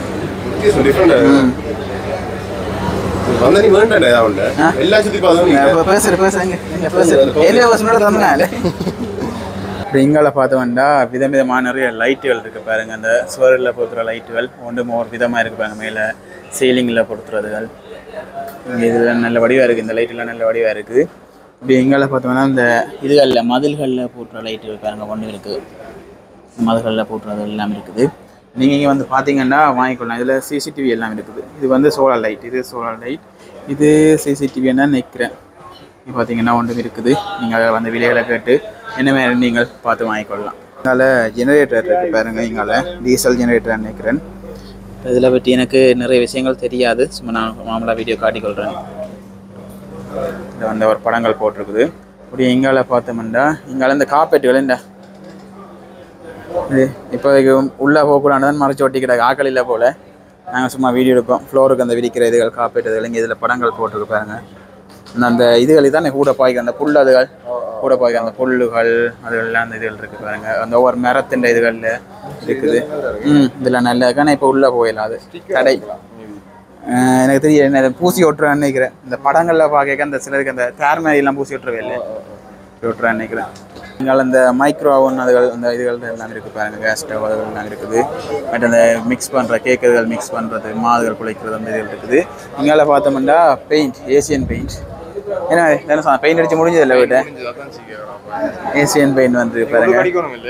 வந்தனி வேண்டானே அவன்ட எல்லா சுத்தி பாதம் பேசுறேங்க ஏலியா வசனோட தந்தானே. இப்போ இங்கால பார்த்தோம்னா விதவிதமான நிறைய லைட்டுகள் இருக்குது பாருங்கள். அந்த சுவரில் பொறுத்துற லைட்டுகள் ஒன்றும் ஒரு விதமாக இருக்குது பாருங்கள். மேலே சீலிங்கில் பொறுத்துறதுகள் இதில் நல்ல வடிவாக இருக்குது. இந்த லைட்டெல்லாம் நல்ல வடிவாக இருக்குது. இப்படி இங்கால பார்த்தோம்னா இந்த இதுகளில் மதில்களில் போட்டுற லைட்டுகள் பாருங்கள் ஒன்று இருக்குது. மதில்களில் போட்டுறது எல்லாம் இருக்குது. நீங்கள் இங்கே வந்து பார்த்தீங்கன்னா வாங்கிக்கொள்ளலாம். இதில் சிசிடிவி எல்லாம் இருக்குது. இது வந்து சோலார் லைட். இது சோலார் லைட். இது சிசிடிவி என்ன நினைக்கிறேன். இது பார்த்தீங்கன்னா ஒன்றும் இருக்குது. நீங்கள் அதை வந்து விலைகளை கேட்டு என்ன மாதிரி நீங்கள் பார்த்து வாங்கிக்கொள்ளலாம். அதனால் ஜெனரேட்டர் இருக்குது பாருங்கள். இங்கால டீசல் ஜெனரேட்டர் நினைக்கிறேன். இதில் பற்றி எனக்கு நிறைய விஷயங்கள் தெரியாது. சும்மா நான் மாமலாக வீடியோ காட்டிக்கொள்கிறேன். இதில் வந்து ஒரு படங்கள் போட்டிருக்குது. அப்படி இங்கால பார்த்தோம்னா இங்கால இந்த காப்பேட்டுகள் இந்த இது இப்போ உள்ளே போகக்கூடாதுன்னு மறைச்சி ஒட்டிக்கிறாங்க. ஆக்கள் இல்லை போல். நாங்கள் சும்மா வீடியோ எடுப்போம். ஃப்ளோருக்கு அந்த விரிக்கிற இதுகள் காப்பேட்டுகள் இங்கே இதில் படங்கள் போட்டிருக்கு பாருங்கள். அந்த இதுகள் தான் கூட பாய்க்க அந்த புல் அதுகள் கூட பாய்க்க அந்த புல்லுகள் அதுகள்லாம் அந்த இதுகள் இருக்குது பாருங்கள். அந்த ஒவ்வொரு மரத்தின் இதுகளில் இருக்குது. இதில் நல்லா இருக்கான இப்போ உள்ளே போயிடலாம். அது கடை எனக்கு தெரிய என்ன பூசி ஒட்டுறான்னு நினைக்கிறேன். இந்த படங்களில் பார்க்க அந்த சிலருக்கு அந்த தேர் மாதிரிலாம் பூசி ஒட்டுறவே இல்லை ஒட்டுறான்னு நினைக்கிறேன். இங்கால இந்த மைக்ரோ ஓவன் அதுகள் அந்த இதுகள் எல்லாம் இருக்குது பாருங்கள். கேஸ் ஸ்டவ் அதுகள் எல்லாம் இருக்குது. பட் அந்த மிக்ஸ் பண்ணுற கேக்குகள் மிக்ஸ் பண்ணுறது மாதுகள் குழைக்கிறது அந்த இதுகள் இருக்குது. இங்கால பார்த்தோம்னா பெயிண்ட் ஏசியன் பெயிண்ட். ஏன்னா என்ன பெயிண்ட் அடித்து முடிஞ்சதில்லை வீட்டை. ஏசியன் பெயிண்ட் வந்து பாருங்க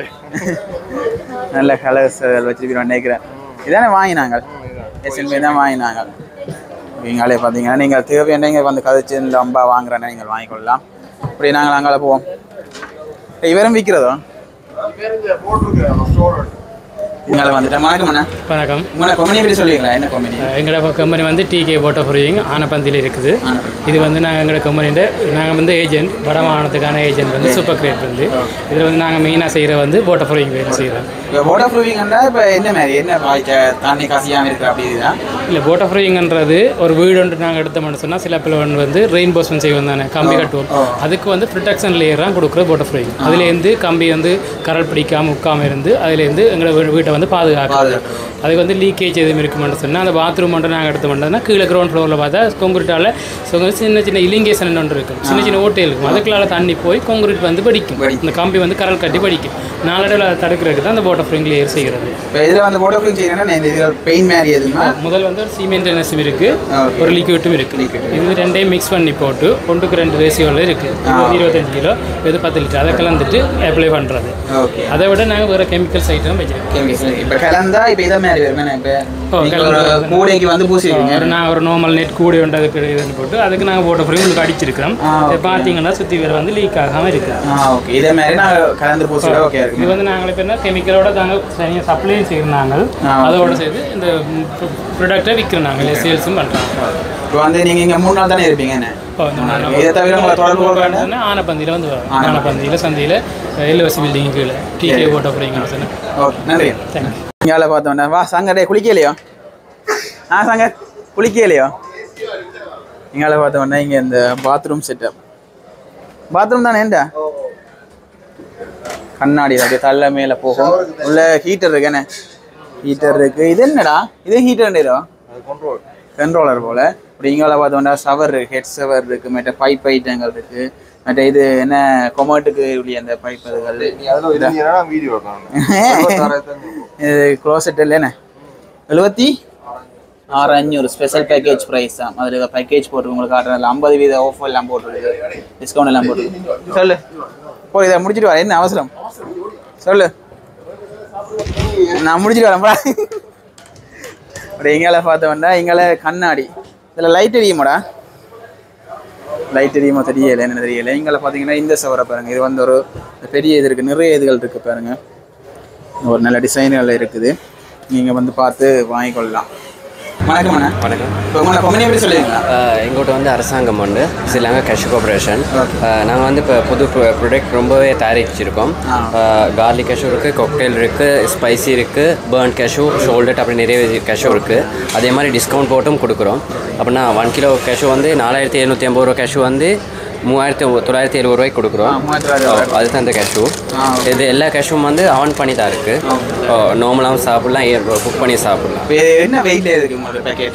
நல்ல கலர்ஸ் வச்சுருக்கோம் நினைக்கிறேன். இதானே வாங்கினாங்க. ஏசியன் பெயிண்ட் தான் வாங்கினாங்க. இங்காலே பார்த்தீங்கன்னா நீங்கள் தேவையான வந்து கதைச்சு இந்த அம்பா வாங்குறேன்னா நீங்கள் வாங்கிக்கொள்ளலாம். இப்படி நாங்கள் அங்கால போவோம். இவரும் விற்கிறதோ இங்கே வந்துட்டேன். வணக்கம்ண்ணா. வணக்கம். உங்களை கம்பெனி பற்றி சொல்லுவீங்களா? என்ன கம்பெனி? எங்களோட கம்பெனி வந்து டிகே வாட்டர் ப்ரூவிங் ஆனப்பந்தியில் இருக்குது. இது வந்து நாங்கள் எங்களோட கம்பெனியோட நாங்கள் வந்து ஏஜென்ட், வடமாகாணத்துக்கான ஏஜென்ட் வந்து சூப்பர் கிரேட் வந்து இதில் வந்து நாங்கள் மெயினாக செய்கிற வந்து வாட்டர் ப்ரூவிங் வேலை செய்கிறோம். இப்போ வாட்டர் ப்ரூவிங்னா இப்போ என்ன மாதிரி என்ன தண்ணி கசியாமல் இருக்குது அப்படிதான்? இல்லை, வாட்டர் ப்ரூவிங்ன்றது ஒரு வீடு ஒன்று நாங்கள் எடுத்தோம்னு சொன்னால் சில பிள்ளை வந்து ரெயின்போஸ்மெண்ட் செய்வோம் தானே, கம்பி கட்டுவோம். அதுக்கு வந்து ப்ரொடெக்ஷன் லேயர் தான் கொடுக்குறது வாட்டர் ப்ரூவிங். அதுலேருந்து கம்பி வந்து கரல் பிடிக்காமல் உட்காமல் இருந்து அதுலேருந்து எங்களோட வீட்டை வந்து பாதுகாக்கிறது. அதுக்கு வந்து லீக்கேஜ் எதுவும் இருக்குமென்னு சொன்னால் அந்த பாத்ரூம் மட்டும் நாங்கள் எடுத்து பண்ணோம்னா கீழே கிரவுண்ட் ஃப்ளோரில் பார்த்தா கொங்குரிட்டால் சின்ன சின்ன இலிங்கேஷன் ஒன்று இருக்கும், சின்ன சின்ன ஓட்டை இருக்கும். அதுக்குள்ளால தண்ணி போய் கொங்குரிட் வந்து படிக்கும், இந்த கம்பி வந்து கரல் கட்டி படிக்கும். நாளடைவில் அதை தடுக்கிறதுக்கு தான் அந்த வாட்டர் ப்ரூவிங் லேயர் செய்கிறது. இப்போ இதில் வந்து வாட்டர் ப்ரூவிங் செய்யணும்னா இந்த இதில் பெயிண்ட் மாதிரி எதுவுமா? முதல் வந்து ஒரு சிமெண்ட் என்எஸ்எம் இருக்குது, ஒரு லிக்விட்டும் இருக்குது. இது ரெண்டையும் மிக்ஸ் பண்ணி போட்டு 1:2 ரேஷியோவில் இருக்குது. 25 கிலோ, இது 10 லிட்டர். அதை கலந்துட்டு அப்ளை பண்ணுறது. அதை விட நாங்கள் வேறு கெமிக்கல்ஸ் ஐட்டம் வச்சுருக்கோம். இப்போ கலந்தா இப்போ இதை மாதிரி வருமே இப்போ கூடைக்கு வந்து பூசிடுவீங்க. நான் ஒரு நார்மல் நெட் கூடை உண்டு அதுக்கு இதுன்னு போட்டு அதுக்கு நாங்கள் வாட்டர் ப்ரூவிங் உங்களுக்கு அடிச்சிருக்கிறோம். பார்த்தீங்கன்னா சுற்றி வேறு வந்து லீக் ஆகாமல் இருக்குது. ஓகே, இதே மாதிரி நாங்கள் கலந்து பூசிட ஓகே. இது வந்து நாங்கள் இப்போ என்ன கெமிக்கலோட நாங்கள் தனியாக சப்ளையும் செய்கிறாங்க, அதோட சேர்த்து இந்த ப்ராடக்டை விற்கிறோம், நாங்கள் சேல்ஸும் பண்ணுறோம். இப்போ வந்து நீங்கள் இங்கே 3 நாள் தானே இருப்பீங்க என்ன? இதை தவிர உங்களை தொடர்பு கொள்றாங்கன்னா ஆனப்பந்தியில் வந்து வரும். ஆனப்பந்தியில் சந்தையில் எல்ஓசி பில்டிங் கீழே டிகே வாட்டர் ப்ரூவிங் சொன்னேன். ஓகே, நன்றி. தேங்க்யூ. இங்கே பார்த்தோன்னே வா சங்கடே குளிக்கலையோ? சங்கர் குளிக்கலையோ? இங்கே பார்த்தோன்னே இங்கே இந்த பாத்ரூம் செட்டப், பாத்ரூம் தானே ஏண்டா கண்ணாடி அப்படியே தள்ள மேலே போகும். உள்ள ஹீட்டர் இருக்குண்ணே, ஹீட்டர் இருக்கு. இது என்னடா இது ஹீட்டர் கண்ட்ரோலர் போல். அப்படி இங்கே பார்த்தோம்னா ஷவர் இருக்குது, ஹெட் ஷவர் இருக்குது, மற்ற பைப் ஐட்டங்கள் இருக்குது. மற்ற இது என்ன கொமோட்டுக்கு இப்படி அந்த பைப் அதுகள் இது க்ளோசெட் இல்லைண்ணே 76,500 ஸ்பெஷல் பேக்கேஜ் ப்ரைஸ் தான். அதில் பேக்கேஜ் போட்டு உங்களுக்கு காட்டுறதில்ல 50% ஆஃப் எல்லாம் போட்டுருக்கு, டிஸ்கவுண்ட் எல்லாம் போட்டுருக்கு. சொல்லு போ, இதை முடிச்சுட்டு வரேன். என்ன அவசரம் சொல்லு, நான் முடிச்சுட்டு வரேன்ப்பா. அப்படி எங்களை பார்த்தோம்னா எங்களை கண்ணாடி இதில் லைட் எரியுமாடா? லைட் எரியுமா தெரியலை, என்ன தெரியலை. எங்களை பார்த்தீங்கன்னா இந்த சவரை பாருங்கள், இது வந்து ஒரு பெரிய இது இருக்குது, நிறைய இதுகள் இருக்குது பாருங்கள். ஒரு நல்ல டிசைன்கள் இருக்குது, நீங்கள் வந்து பார்த்து வாங்கிக்கொள்ளலாம். வணக்கம் அண்ணா. வணக்கம். இப்போ உங்களை கம்பெனி எப்படி சொல்லுவீங்களா? எங்கள்கிட்ட வந்து அரசாங்கம் உண்டு, ஸ்ரீலங்கா கேஷு கார்பரேஷன். நாங்கள் வந்து இப்போ புது ப்ராடக்ட் ரொம்பவே தயாரிச்சிருக்கோம். கார்லிக் கேஷு இருக்குது, கொக்டெயில் இருக்குது, ஸ்பைசி இருக்குது, பேர்ன் கேஷு, ஷோல்டட், அப்படி நிறைய கேஷு இருக்குது. அதே மாதிரி டிஸ்கவுண்ட் போட்டும் கொடுக்குறோம். அப்படின்னா 1 கிலோ கேஷு வந்து 4,750 ரூபா கேஷு வந்து 3,970 ரூபாய்க்கு கொடுக்குறோம். அதுதான் இந்த கேஷு. இது எல்லா கேஷும் வந்து ஆன் பண்ணி தான் இருக்குது. நார்மலாகவும் சாப்பிட்லாம், குக் பண்ணி சாப்பிட்லாம். என்ன வெயிட் இருக்குது உங்களோட பேக்கெட்?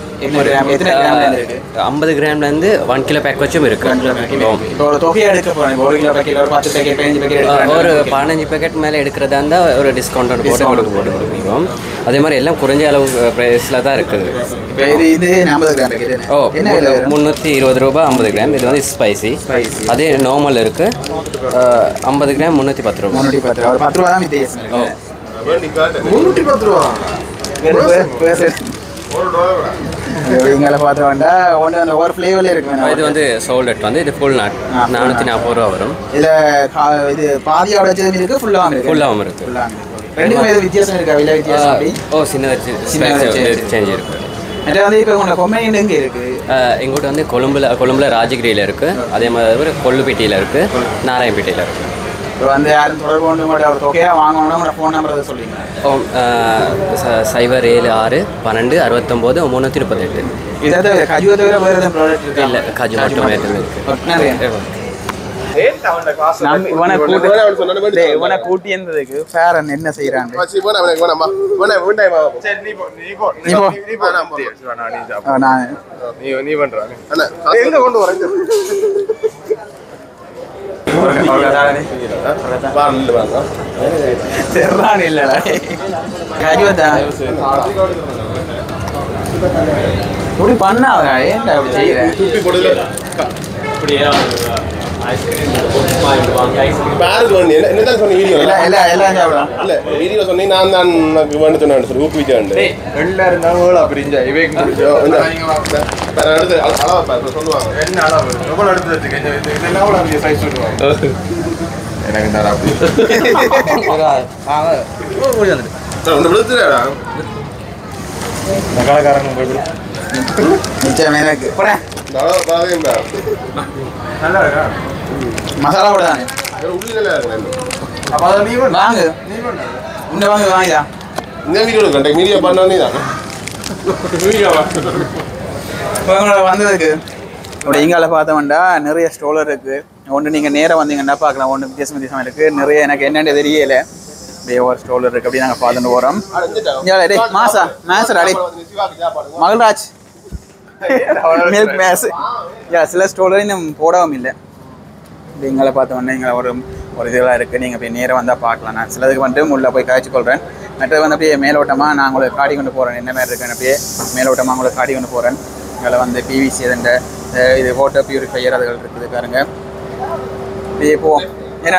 50 கிராம்லேருந்து 1 கிலோ பேக் வச்சும் இருக்குது. இப்போ ஒரு தொகையை எடுக்க போகிறேன், 1 கிலோ பேக்கெட், ஒரு 10 பேக்கெட், 15 பேக்கெட், ஒரு 15 பேக்கெட் மேலே எடுக்கிறதா இருந்தால் ஒரு டிஸ்கவுண்ட் போட்டு கொடுக்குறோம். அதே மாதிரி எல்லாம் குறைஞ்ச அளவு ப்ரைஸில் தான் இருக்குது. இப்போ இது 50 கிராம் பேக்கெட். 320 ரூபா 50 கிராம். இது வந்து ஸ்பைசி. அதே நார்மல் இருக்குது, 50 கிராம் 310 ரூபா. 310 ரூபா, 10 ரூபா தான் வித்தியாசம். 310 ரூபா இங்கே பார்த்து வேண்டாம். ஒவ்வொரு ஃப்ளேவரில் இருக்கு. இது வந்து சோல்டட் வந்து இது ஃபுல் 440 ரூபா வரும். இதில் இது பாதியோட வச்சதும் இருக்குது, ஃபுல்லாகவும் இருக்குது. ரெண்டுமே வித்தியாசம் இருக்கா? விலை வித்தியாசம்? சின்ன சேஞ்ச் இருக்குது. வந்து இப்போ உங்களோட கொம்பெனி எங்கே இருக்குது? எங்கள்கிட்ட வந்து கொழும்புல ராஜகிரியில் இருக்குது, அதே மாதிரி கொள்ளுப்பேட்டையில் இருக்குது, நாராயணப்பேட்டையில் இருக்குது. இப்போ வந்து யாரும் தொடர்பு கொண்டு உங்களோட ஒரு தொகையாக வாங்கணும்னா உங்களோட ஃபோன் நம்பர் அதை சொல்லுங்க. 07669 இதை தவிர கஜுவை தவிர வேறு எதுவும் ப்ராடக்ட் இருக்கா? இல்லை, கஜு மட்டும் இருக்குது. இவனை கூட்டி இருந்ததுக்கு ஃபேரன் என்ன செய்யறாங்க? பண்ணாங்க ஏன்டா அப்படி செய்யறேன்? எனக்கு என்ன அப்படி மிச்சம் எனக்கு மசாலா கூட தானே வாங்க இந்த வாங்க வாங்கியா இந்த வீடியோ மீடியா பண்ணானே தான் வந்ததுக்கு இப்படி இங்கால பார்த்தோம்டா நிறைய ஸ்டோலர் இருக்குது ஒன்று நீங்கள் நேராக வந்தீங்கன்னா பார்க்கலாம் ஒன்று வித்தியாசம் இருக்குது நிறைய எனக்கு என்னென்ன தெரியல அப்படியே ஒரு ஸ்டோலர் இருக்குது அப்படி நாங்கள் பார்த்துட்டு போகிறோம் டே மேசரா டே மகள்ராஜ் மில்க் மேஸ் சில ஸ்டோலர் இன்னும் போடவும் இல்லை இப்படி இங்கால பார்த்தோம்னா இங்கே ஒரு இதெல்லாம் இருக்குது நீங்கள் அப்படியே நேராக வந்தால் பார்க்கலாம் நான் சிலதுக்கு வந்துட்டு உள்ளே போய் காய்ச்சி கொள்கிறேன் மற்றது வந்து அப்படியே மேலோட்டமாக நான் உங்களுக்கு காட்டி கொண்டு போகிறேன் என்ன மாதிரி இருக்குன்னு அப்படியே மேலோட்டமாக உங்களுக்கு காட்டி கொண்டு போகிறேன் இதில் வந்து பிவிசி இந்த இது வாட்டர் பியூரிஃபையர் அதுகள் இருக்குது பாருங்க அப்படியே போவோம் ஏன்னா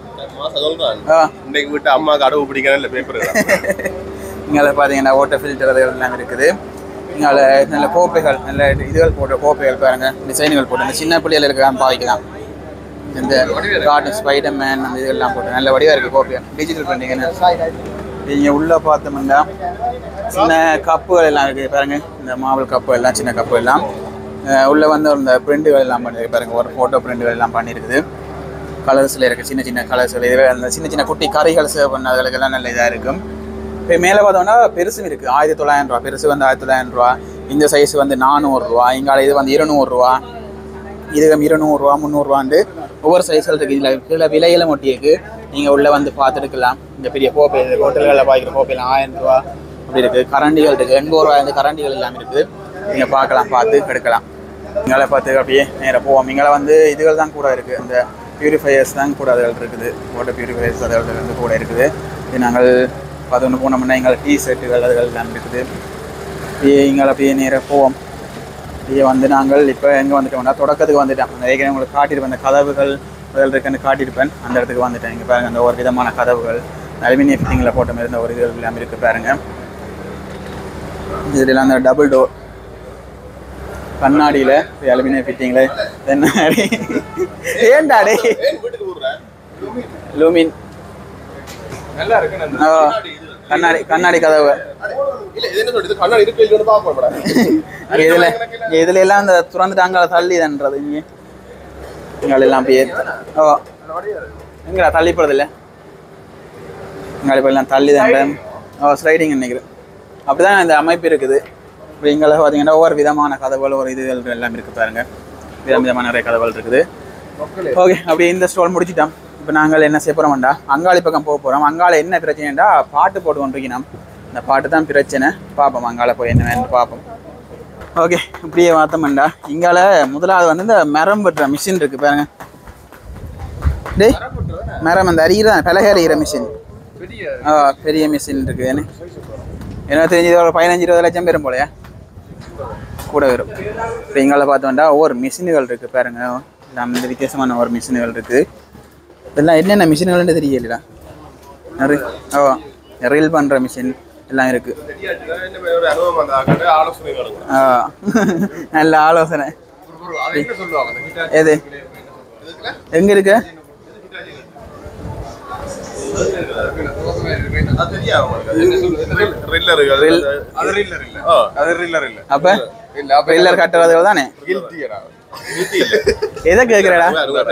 இன்னைக்கு விட்டு அம்மாவுக்கு அடவு பிடிக்கிறேன் இல்லை பேப்பர் இங்கே பார்த்தீங்கன்னா வாட்டர் ஃபில்டர் அதுகள் எல்லாம் இருக்குது இங்கே நல்ல கோப்பைகள் நல்ல இதுகள் போட்ட கோப்பைகள் பாருங்க டிசைன்கள் போட்டு இந்த சின்ன பிள்ளைகள் இருக்கலாம் பாவிக்கலாம் இந்த கார்ட்டூன் ஸ்பைடர்மேன் அந்த இதெல்லாம் போட்டு நல்ல வடிவாக இருக்குது கோப்பை டிஜிட்டல் பண்ணிங்க இங்கே உள்ளே பார்த்தோம்னா சின்ன கப்புகள் எல்லாம் இருக்குது பாருங்க இந்த மாவல் கப்பு எல்லாம் சின்ன கப்பு எல்லாம் உள்ளே வந்து இந்த பிரிண்டுகள் எல்லாம் பண்ணியிருக்கு பாருங்கள் ஒரு ஃபோட்டோ பிரிண்டுகள் எல்லாம் பண்ணியிருக்குது கலர்ஸில் இருக்குது சின்ன சின்ன கலர்ஸில் இதுவே அந்த சின்ன சின்ன குட்டி கறிகள் சேவ் பண்ணதுக்கெல்லாம் நல்ல இதாக இருக்கும் இப்போ மேலே பார்த்தோம்னா பெருசும் இருக்குது 1900 ரூபா பெருசு வந்து 1900 ரூபா இந்த சைஸ் வந்து 400 ரூபா இங்கால இது வந்து 200 ரூபா இது 200 ரூபா 300 ரூபாண்டு ஒவ்வொரு சைஸ்கள் இருக்குது இதில் கீழே விலையில ஒட்டியிருக்கு நீங்கள் உள்ளே வந்து பார்த்துடுக்கலாம் இந்த பெரிய கோப்பை ஹோட்டல்களில் பாய்க்கிற கோப்பையில் 1000 ரூபா அப்படி இருக்குது கரண்டிகள் இருக்குது 80 ரூபா இந்த கரண்டிகள் எல்லாம் இருக்குது நீங்கள் பார்க்கலாம் பார்த்து எடுக்கலாம் இங்கால பார்த்து அப்படியே நேராக போவோம் இங்கால வந்து இதுகள் தான் கூட இருக்குது இந்த பியூரிஃபையர்ஸ் தான் கூட அதுகள் இருக்குது வாட்டர் பியூரிஃபையர்ஸ் அதுகள் வந்து கூட இருக்குது இது நாங்கள் பார்த்து போனோம்னா எங்களை டீ ஷர்ட்டுகள் அதுகள் எல்லாம் இருக்குது இங்கால அப்படியே நேராக போவோம் அப்படியே வந்து நாங்கள் இப்போ எங்கே வந்துட்டோம்னா தொடக்கத்துக்கு வந்துட்டோம் அந்த ஏற்கனவே உங்களுக்கு காட்டியிருப்பேன் அந்த கதவுகள் அதில் இருக்குன்னு காட்டியிருப்பேன் அந்த இடத்துக்கு வந்துட்டேன் இங்கே பாருங்கள் அந்த ஒரு விதமான கதவுகள் அலுமினியம் ஃபிட்டிங்கில் போட்ட மாதிரி இருந்த ஒரு இது எல்லாம் இருக்குது பாருங்கள் இதெல்லாம் அந்த டபுள் டோர் கண்ணாடியில் அலுமினியம் ஃபிட்டிங்கில் கண்ணாடி ஏண்டாடே லூமின் நல்லா இருக்கு கண்ணாடி கண்ணாடி கதவு இதுல எல்லாம் இந்த துறந்துட்டாங்க தள்ளிதான்றது இங்கே எல்லாம் பேர் ஓ எங்கடா தள்ளி போறது இல்லை எங்களை இப்போ எல்லாம் தள்ளிதான் ஓ ஸ்லைடிங் நினைக்கிறேன் அப்படிதான் இந்த அமைப்பு இருக்குது இப்போ இங்கே பார்த்தீங்கன்னா ஒவ்வொரு விதமான கதவுகள் ஒரு இதுகள் எல்லாம் இருக்குது பாருங்க விதமான நிறைய கதவுகள் இருக்குது ஓகே அப்படி இந்த ஸ்டோல் முடிச்சிட்டோம் இப்போ நாங்கள் என்ன செய்ய போகிறோம்டா அங்காளி பக்கம் போக போகிறோம் அங்காளி என்ன பிரச்சனைடா பாட்டு போட்டு கொண்டிருக்கணும் இந்த பாட்டு தான் பிரச்சனை பார்ப்போம் அங்காள போய் என்ன வேணும் பார்ப்போம் ஓகே இப்படியே பார்த்தோம்டா இங்கால முதலாவது வந்து இந்த மரம் வெட்டுற மிஷின் இருக்குது பாருங்க டேய் மரம் அந்த அறிகிற பலகை அறிகிற மிஷின் பெரிய மிஷின் இருக்குது என்ன தெரிஞ்சது ஒரு 15-20 லட்சம் பேரும் போலையா கூட வரும் இப்போ இங்கால பார்த்தோம்டா ஒவ்வொரு மிஷின்கள் இருக்குது பாருங்க நம்ம இந்த வித்தியாசமான ஒரு மிஷின்கள் இருக்குது இதெல்லாம் என்னென்ன மிஷின்கள்னு தெரியலடா ரீல் பண்ணுற மிஷின் எல்லாம் இருக்கு நல்ல ஆலோசனை எது எங்க இருக்கு அப்ப ரில்லர் கட்டுறது தானே எதை கேட்கிறடா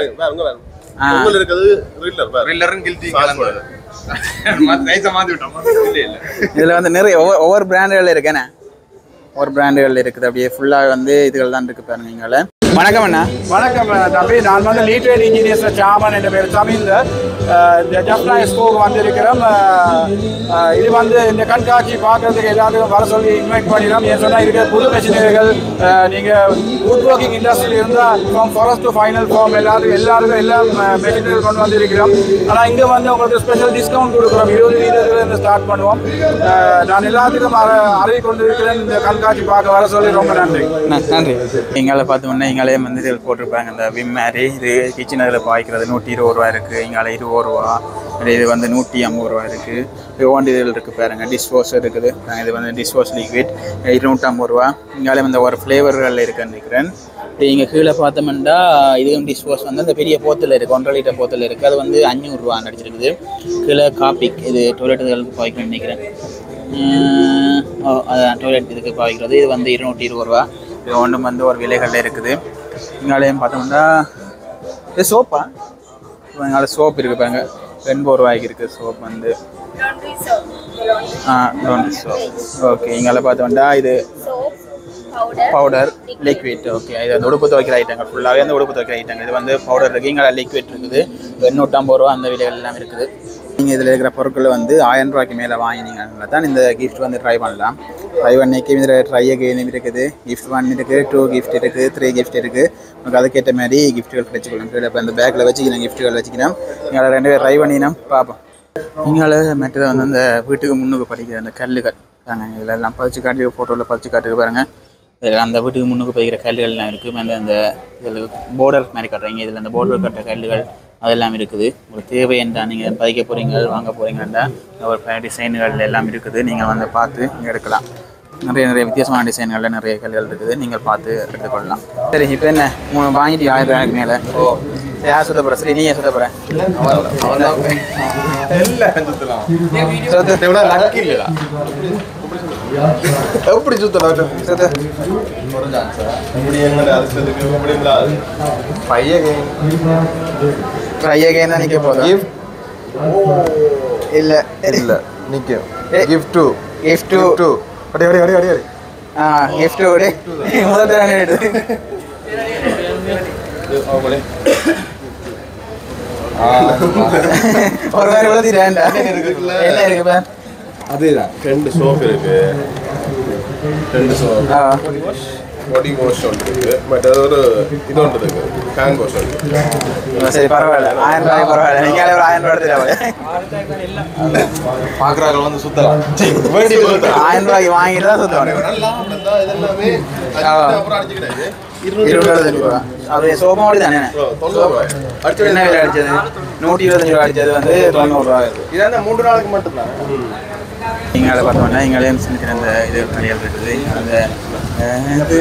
இதுல வந்து நிறைய ஒவ்வொரு பிராண்டுகள் இருக்குண்ணே ஒவ்வொரு பிராண்டுகள் இருக்குது அப்படியே ஃபுல்லாக வந்து இதுகள் தான் இருக்கு பாருங்க நீங்கள வணக்கம் அண்ணா வணக்கம் தம்பி நான் வந்து லீட்ரேட் இன்ஜினியர்ஸ் சாமன் என்ற பேர் தமிழ் ஜப்னா ஸ்கோர் வந்திருக்கிறோம் இது வந்து இந்த கண்காட்சி பார்க்கறதுக்கு எல்லாத்துக்கும் வர சொல்லி இன்வைட் பண்ணிடுறோம் ஏன் சொன்னால் இருக்கிற புது மெஷினரிகள் நீங்கள் வுட் ஒர்க்கிங் இண்டஸ்ட்ரியில் இருந்தால் from forest to final form எல்லாருக்கும் எல்லா மெஷினரிகள் கொண்டு வந்திருக்கிறோம் ஆனால் இங்கே வந்து உங்களுக்கு ஸ்பெஷல் டிஸ்கவுண்ட் கொடுக்குறோம் 20% ஸ்டார்ட் பண்ணுவோம் நான் எல்லாத்துக்கும் அறிவி கொண்டிருக்கிறேன் இந்த கண்காட்சி பார்க்க வர சொல்லி ரொம்ப நன்றி நன்றி எங்களை பார்த்தோம்னா எங்களே வந்து போட்டிருப்பாங்க இந்த விம் மாதிரி இது கிச்சன் அதில் பாய்க்கிறது 120 ரூபா இருக்குது இங்கால 20 100 ரூபா. இது வந்து 150 ரூபா இருக்குது. ஓண்டிகள் இருக்குது பாருங்கள். டிஷ்வாஷர் இருக்குது. இது வந்து டிஷ்வாஷ் லிக்விட் 250 ரூபா. இங்காலே இந்த ஒரு ஃப்ளேவர்கள் இருக்குன்னு நினைக்கிறேன். இங்கே கீழே பார்த்தோம்னா இதுவும் டிஷ்வாஷ் வந்து அந்த பெரிய போத்தில் இருக்குது, 1.5 லிட்டர் போத்தில் இருக்குது. அது வந்து 500 ரூபா நடிச்சிருக்குது. கீழே காப்பிக் இது டொய்லெட்டுகளுக்கு பாய்க்கணும்னு நினைக்கிறேன். அதான் டொய்லெட் இதுக்கு பாய்க்கிறது. இது வந்து 220 ரூபா. இது ஒன்றும் வந்து ஒரு விலைகளில் இருக்குது. இங்காலையும் பார்த்தோம்னா இது சோப்பா, இங்கால சோப் இருக்குது பாருங்க, 80 ரூபாய்க்கு இருக்குது சோப் வந்து. Laundry soap. ஓகே, இங்கால பார்த்தோம்னா இது பவுடர் லிக்விட். ஓகே, இது வந்து உடுப்பு துவைக்கிற ஐட்டங்கள், ஃபுல்லாகவே வந்து உடுப்பு துவைக்கிற ஐட்டங்கள். இது வந்து பவுடர் இருக்குது, இங்கே லிக்விட் இருக்குது. 850 ரூபா அந்த விலைகள் எல்லாம் இருக்குது. நீங்கள் இதில் இருக்கிற பொருட்களை வந்து 1000 ரூபாய்க்கு மேலே வாங்கினீங்கன்னா தான் இந்த கிஃப்ட் வந்து ட்ரை பண்ணலாம். ட்ரை பண்ணிக்கு இதில் ட்ரை அகைன் இருக்குது, கிஃப்ட் 1 இருக்குது, 2 கிஃப்ட் இருக்குது, 3 கிஃப்ட் இருக்குது. உங்களுக்கு அதுக்கேற்ற மாதிரி கிஃப்ட்டுகள் கிடைச்சிக்கலாம். இப்போ இந்த பேக்கில் வச்சுக்கணும், கிஃப்ட்டுகள் வச்சுக்கணும். நீங்கள் 2 பேர் ட்ரை பண்ணினோம் பார்ப்போம். நீங்களே மற்றது வந்து அந்த வீட்டுக்கு முன்னுக்கு படிக்கிற அந்த கல்லுகள் தாங்க, இதெல்லாம் பதிச்சு காட்டி ஃபோட்டோவில் பதிச்சு காட்டுக்கு பாருங்கள். இதில் அந்த வீட்டுக்கு முன்னுக்கு போய்க்கிற கல்லுகள்லாம் இருக்குது. அந்த இதில் போர்டர் மாதிரி கட்டுறீங்க, இதில் அந்த போர்டர் கட்டுற கல்லுகள் அதெல்லாம் இருக்குது. உங்களுக்கு தேவை என்றால் நீங்கள் பதிக்க போகிறீங்க, வாங்க போகிறீங்கன்னா ஒரு டிசைன்கள் எல்லாம் இருக்குது. நீங்கள் வந்து பார்த்து இங்கே எடுக்கலாம். நிறைய வித்தியாசமான டிசைன்களில் நிறைய கல்லுகள் இருக்குது, நீங்கள் பார்த்து எடுத்துக்கொள்ளலாம். சரி, இப்போ என்ன வாங்கிட்டு 1000 ரூபாய்க்கு மேலே? ஓ, யார் சுத்த போகிற? சரி, நீங்கள் சுத்த போகிறேன். எப்படி சுத்தலாம்? பையன் தான் நிற்க போதும். இல்லை இல்லை நிற்கும். கிஃப்ட் அடி அடி அடி அடி அடி. கிஃப்ட் முதல் தடவை எடுத்து ஒரு மாதிரி விழுத்திட்டேன்டா. என்ன இருக்கு பார்? அதுதான் 2 சோப் இருக்கு, 2 சோப் பாடி வாஷ் ஒன்று இருக்கு, பட் அது ஒரு இது ஒன்று இருக்கு, ஹேண்ட் வாஷ் ஒன்று. சரி, பரவாயில்ல, 1000 ரூபாய் பரவாயில்ல. நீங்களே ஒரு 1000 ரூபாய் எடுத்துட்டு பார்க்குறாங்க வந்து சுத்தலாம். 1000 ரூபாய்க்கு வாங்கிட்டு தான் சுத்தலாம். இதெல்லாமே அப்புறம் அடிச்சுக்கிட்டாங்க 225 ரூபா. அது சோப்பாவோடு தானே? என்ன விலை அடிச்சது? 125 ரூபா அடிச்சது வந்து 90 ரூபா. இது அந்த 3 நாளுக்கு மட்டும்தான். இங்கே பார்த்தோம்னா இங்கே சின்ன அந்த இது கடைகள் இருக்குது. அந்த இது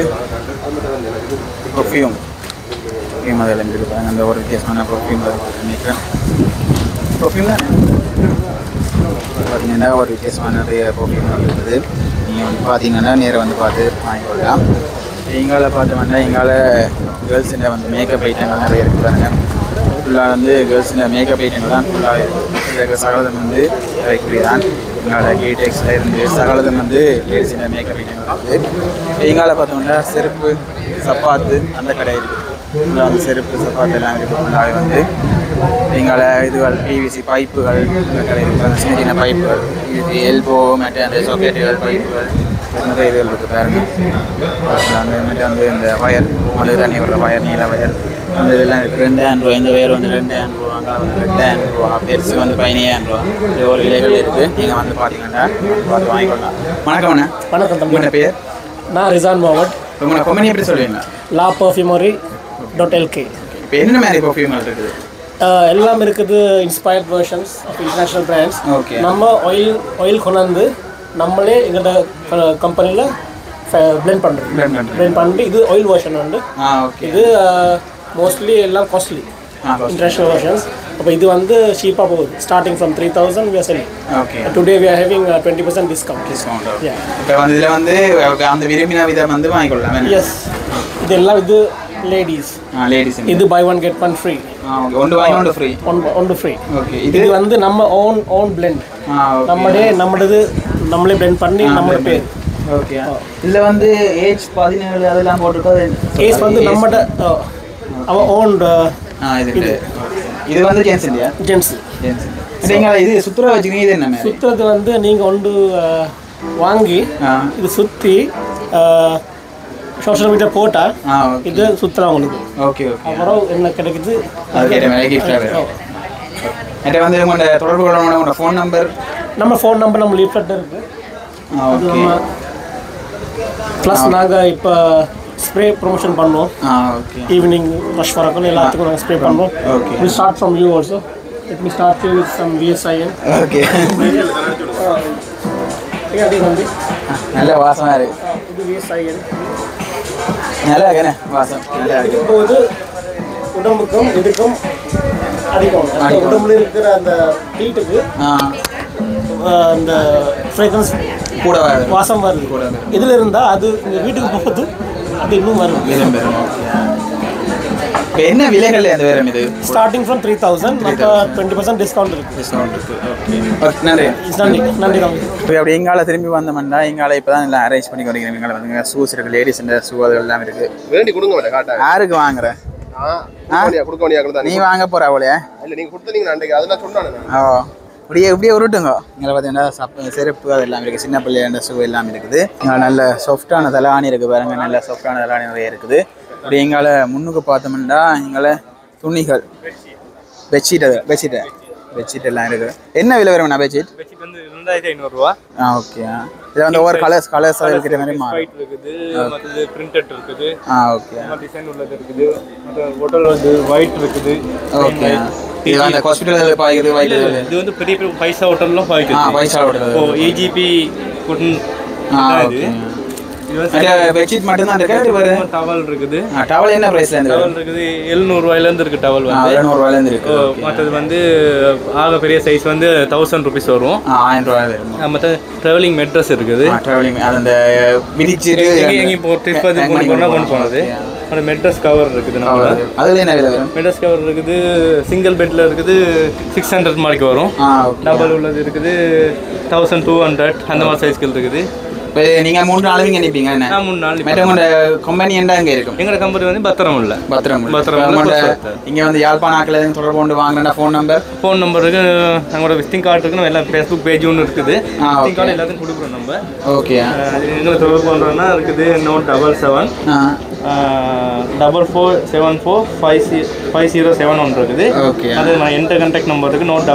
பர்ஃப்யூம் அதெல்லாம் இருப்பாங்க. அந்த ஒரு வித்தியாசமான பர்ஃப்யூம் நினைக்கிறேன். பர்ஃப்யூம் தானே பார்த்தீங்கன்னா ஒரு வித்தியாசமான நிறைய பர்ஃப்யூம் இருக்குது. நீங்கள் வந்து பார்த்தீங்கன்னா நேராக வந்து பார்த்து வாங்கிக்கொள்ளலாம். இங்கால பார்த்தோம்னா இங்கால கேர்ள்ஸுங்க வந்து மேக்கப் ஐட்டங்கள் நிறைய இருக்கிறாங்க. ஃபுல்லாக வந்து கேர்ள்ஸுங்க மேக்கப் ஐட்டங்கள் தான் ஃபுல்லாக இருக்கும். சகலதம் வந்து வைக்கிறீ தான். இங்கால கேடெக்ஸில் இருந்து சகலதம் வந்து லேடிஸுங்க மேக்கப் ஐட்டங்கள் இருக்குது. இங்கால பார்த்தோம்னா செருப்பு, சப்பாத்து அந்த கடை இருக்குது. ஃபுல்லாக வந்து செருப்பு, சப்பாத்து எல்லாம் இருக்குது. ஃபுல்லாகவே வந்து இங்கால இதுகள் பிவிசி பைப்புகள் அந்த கடை இருக்குது. சின்ன சின்ன பைப்புகள், எல்போ மற்ற அந்த சாக்லேட்டுகள் பைப்புகள் நிறைய இதுகள் இருக்குது பாருங்க. அந்த மட்டும் வந்து இந்த வயர் மழை தண்ணி வர்ற வயர், நீல வயர் அந்த இதெல்லாம் இருக்குது. 2000 ரூபா. இந்த வயர் வந்து 2000 ரூபா, அங்கே வந்து 2000 ரூபா, பெருசு வந்து 15000 ரூபா. இது ஒரு விலைகள் இருக்குது. நீங்கள் வந்து பார்த்தீங்கன்னா பார்த்து வாங்கிக்கொள்ளலாம். வணக்கம் அண்ணா. வணக்கம் தம்பி. உங்களோட பேர்? நான் ரிசான் முகமது. உங்களோட கம்பெனி எப்படி சொல்லுவீங்களா? லா perfumery.lk. இப்போ என்ன மாதிரி பர்ஃப்யூம்கள் இருக்குது? எல்லாம் இருக்குது. Inspired versions of international brands. Okay. நம்ம ஆயில் கொண்டாந்து நம்மளே எங்களோட கம்பெனியில் பிளெண்ட் பண்ணிட்டு இது ஆயில் வெர்ஷன் வந்து இது மோஸ்ட்லி எல்லாம் காஸ்ட்லி இன்டர்நேஷ்னல் வெர்ஷன்ஸ். அப்போ இது வந்து சீப்பாக போகுது. Starting from 3000 we are selling. Okay. Today we are having 20% discount. Yeah. இப்போ வந்து இதில் வந்து அந்த விரும்பின விதம் வந்து வாங்கிக்கொள்ளலாம். எஸ், இதெல்லாம் இது லேடிஸ். இது buy one get one free. ஒன்று வாங்கி ஒன்று ஃப்ரீ. ஒன்று ஃப்ரீ. ஓகே. இது வந்து நம்ம ஓன் பிளெண்ட். நம்மளே பிளெண்ட் பண்ணி நம்மளோட பேர். ஓகே. இதில் வந்து ஏஜ் 17 அதெல்லாம் போட்டிருக்கோம். ஏஜ் வந்து நம்மட அவன் ஓன் இது வந்து ஜென்ஸ் இல்லையா? ஜென்ஸ். நீங்கள் இது சுற்றுலா வச்சுக்கீங்க. இது என்ன சுற்றுறது வந்து நீங்கள் ஒன்று வாங்கி இது சுற்றி சோஷியல் மீடியா போட்டால் இது சுற்றுலாம் உங்களுக்கு. Okay okay. அப்புறம் என்ன கிடைக்குது என்கிட்ட வந்து உங்களோட தொடர்பு கொள்ளணும். உங்களோட ஃபோன் நம்பர்? நம்ம ஃபோன் நம்பர் நம்ம லீஃப்லெட்டில் இருக்குது. ஓகே. ப்ளஸ் நாங்கள் இப்போ ஸ்ப்ரே ப்ரொமோஷன் பண்ணுவோம். ஓகே. ஈவினிங் ரஷ் வரக்கும் எல்லாத்துக்கும் நாங்கள் ஸ்ப்ரே பண்ணுவோம். Okay. We start from you also. Let me start with some VSIN. Okay. நல்ல வாசமா இருக்கு. இது VSIN. நல்லா இருக்குண்ணே வாசம். நல்லா இருக்கு. இப்போது உடம்புக்கும் இதுக்கும் அடிக்கும். உடம்புல இருக்கிற அந்த ஹீட்டுக்கு அந்த ஃப்ரேக்ரன்ஸ் கூட வாசம் வருது கூட. இதில் இருந்தால் அது உங்கள் வீட்டுக்கு போகுது அது இன்னும் வரும். இப்போ என்ன விலைகள் அந்த வேறு இது ஸ்டார்டிங் ஃப்ரம் 3000 மற்ற 20% டிஸ்கவுண்ட் இருக்குது. ஓகே நன்றி நன்றி. இப்போ அப்படி எங்கால திரும்பி வந்தோம்னா எங்கால இப்போ தான் எல்லாம் அரேஞ்ச் பண்ணி கொடுக்குறேன். எங்கால வந்து ஷூஸ் இருக்குது, லேடிஸ் ஷூ அது எல்லாம் இருக்குது. வேண்டி கொடுங்க மேடம் காட்டா. யாருக்கு வாங்குற? நீ வாங்க போற அவளையா? இல்லை நீங்கள் கொடுத்தீங்க அன்றைக்கு அதெல்லாம் சொன்னானே. ஓ இப்படியே உருட்டுங்க. இங்கே பார்த்தீங்கன்னா செருப்பு அது எல்லாம் இருக்குது, சின்ன பிள்ளையாண்ட ஷூ எல்லாம் இருக்குது. இங்கே நல்ல சாஃப்டான தலாணி இருக்குது பாருங்க, நல்ல சாஃப்டான தலாணி நிறைய இருக்குது. இப்படி எங்கால முன்னுக்கு பார்த்தோம்னா எங்களை துணிகள் பெட்ஷீட் எல்லாம் இருக்குது. என்ன விலை வரும்ண்ணா பெட்ஷீட்? பெட்ஷீட் வந்து 2500 ரூபா. ஓகே. இதில் வந்து ஒவ்வொரு கலர்ஸ் இருக்கிற மாதிரி மாறும். ஒயிட் இருக்குது, மற்றது பிரிண்டட் இருக்குது. ஓகே. டிசைன் உள்ளது இருக்குது. மற்ற ஹோட்டல் வந்து ஒயிட் இருக்குது. ஓகே. இது அந்த ஹாஸ்பிட்டல் பாய்க்குது ஒயிட். இது வந்து பெரிய பெரிய 5 ஸ்டார் ஹோட்டல்லாம் பாய்க்குது. 5 ஸ்டார் ஹோட்டல். ஓ EGP குட்டன். ஓகே. பெட்ஷீட் மட்டும் தான் இருக்கு. டவல் இருக்குது. டவல் என்ன பிரைஸ்ல இருந்து? டவல் இருக்குது 700 ரூபாயில இருந்து இருக்கு. டவல் வந்து 700 ரூபாயில இருந்து இருக்கு. மற்றது வந்து ஆக பெரிய சைஸ் வந்து 1000 ரூபீஸ் வரும். 1000 ரூபாய் வரும். மற்ற ட்ராவலிங் மெட்ரஸ் இருக்குது. ட்ராவலிங் அந்த விரிச்சிட்டு எங்க இப்போ ட்ரிப் அது கொண்டு போனது. அந்த மெட்ரஸ் கவர் இருக்குது. நம்ம அதுல என்ன விலை வரும்? மெட்ரஸ் கவர் இருக்குது. சிங்கிள் பெட்ல இருக்குது 600 மார்க்கு வரும். டபுள் உள்ளது இருக்குது 1200 அந்த மாதிரி சைஸ்கள் இருக்குது. நீங்க 3 நாள் இங்க நிப்பீங்க என்ன? 3 நாள். உங்களோட கம்பெனி எங்க இருக்கும்? எங்க கம்பெனி வந்து பத்திரம் இங்க வந்து யாழ்ப்பாண ஆட்கள் எதுவும் தொடர்பு கொண்டு வாங்கினா ஃபோன் நம்பர் இருக்கு. நம்மளோட விசிட்டிங் கார்டு இருக்கு. எல்லாம் ஃபேஸ்புக் பேஜ் ஒன்று இருக்குது. விசிட்டிங் கார்டு எல்லாத்தையும் கொடுக்குறோம் நம்ம. ஓகே. எங்களை தொடர்பு பண்ணுறோன்னா இருக்குது Note 77 44745007 ஒன்று இருக்குது. ஓகே. அது நான் என்கிட்ட கான்டாக்ட் நம்பர் இருக்குது. Note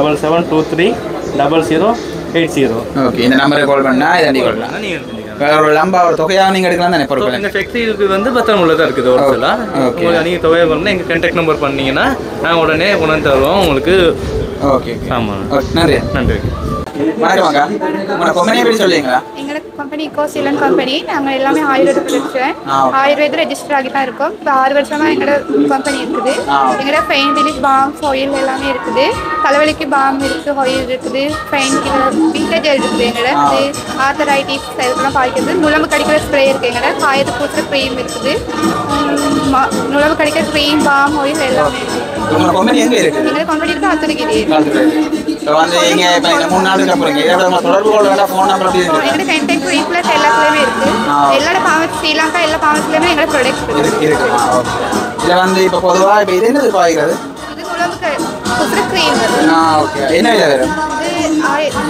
77230080. ஓகே. இந்த நம்பரை கால் பண்ணா இதை கொள்ளலாம். வேற ஒரு லம்பா ஒரு தொகையாக நீங்கள் எடுக்கலாம் தானே? பொறுப்பு எங்கள் ஃபேக்ட்ரி வந்து பத்திரம் உள்ளதாக இருக்குது. ஒரு சில உங்களுக்கு நீங்கள் தொகையை பண்ணால் எங்கள் கான்டாக்ட் நம்பர் பண்ணீங்கன்னா நான் உடனே கொண்டு தருவோம் உங்களுக்கு. ஓகே. ஆமாம். நன்றி. வணக்கம்க்கா. உங்களோட கம்பெனியை பற்றி சொல்லுவீங்களா? எங்களோட கம்பெனி இக்கோசீலன் கம்பெனி. நாங்கள் எல்லாமே ஆயுர்வேத ப்ரொடக்ஷன். ஆயுர்வேத ரெஜிஸ்டர் ஆகி தான் இருக்கோம். இப்போ 6 வருஷமாக எங்களோட கம்பெனி இருக்குது. எங்களோட பெயின் ரிலீஃப் பாம் ஆயில் எல்லாமே இருக்குது. தலைவலிக்கு பாம் இருக்குது, ஆயில் இருக்குது, பெயின் கில்லர் வீட்டை ஜெல் இருக்குது. எங்களோட அது ஆர்த்தரைட்டிஸ் இதெல்லாம் பாய்க்கிறது. நுழம்பு கடிக்கிற ஸ்ப்ரே இருக்குது. எங்களோட காயத்து பூசுகிற க்ரீம் இருக்குது. நுழம்பு கடிக்கிற க்ரீம் பாம் ஆயில் எல்லாமே இருக்குது. உங்களோட கம்பெனி எங்கே இருக்குது? எங்களோட கம்பெனி இருக்குது அத்துறைக்கு. இப்போ வந்து இங்கே இப்போ 3 நாளுக்கு அப்புறம் தொடர்பு கொள்ள ஃபோன் நம்பர் எப்படி இருக்குது? எங்களோட கண்டெக்ட் ரீப்ளேஸ் எல்லாத்துலேயுமே இருக்குது. எல்லா ஃபார்மசி ஸ்ரீலங்கா எல்லா ஃபார்மசிலையுமே எங்களோட ப்ராடக்ட்ஸ் இருக்குது. இதில் வந்து இப்போ பொதுவாக இப்போ இது என்னது பாய்க்கிறது? இது நுழம்பு குசுற க்ரீம். ஓகே. என்ன விலை வரும்? இது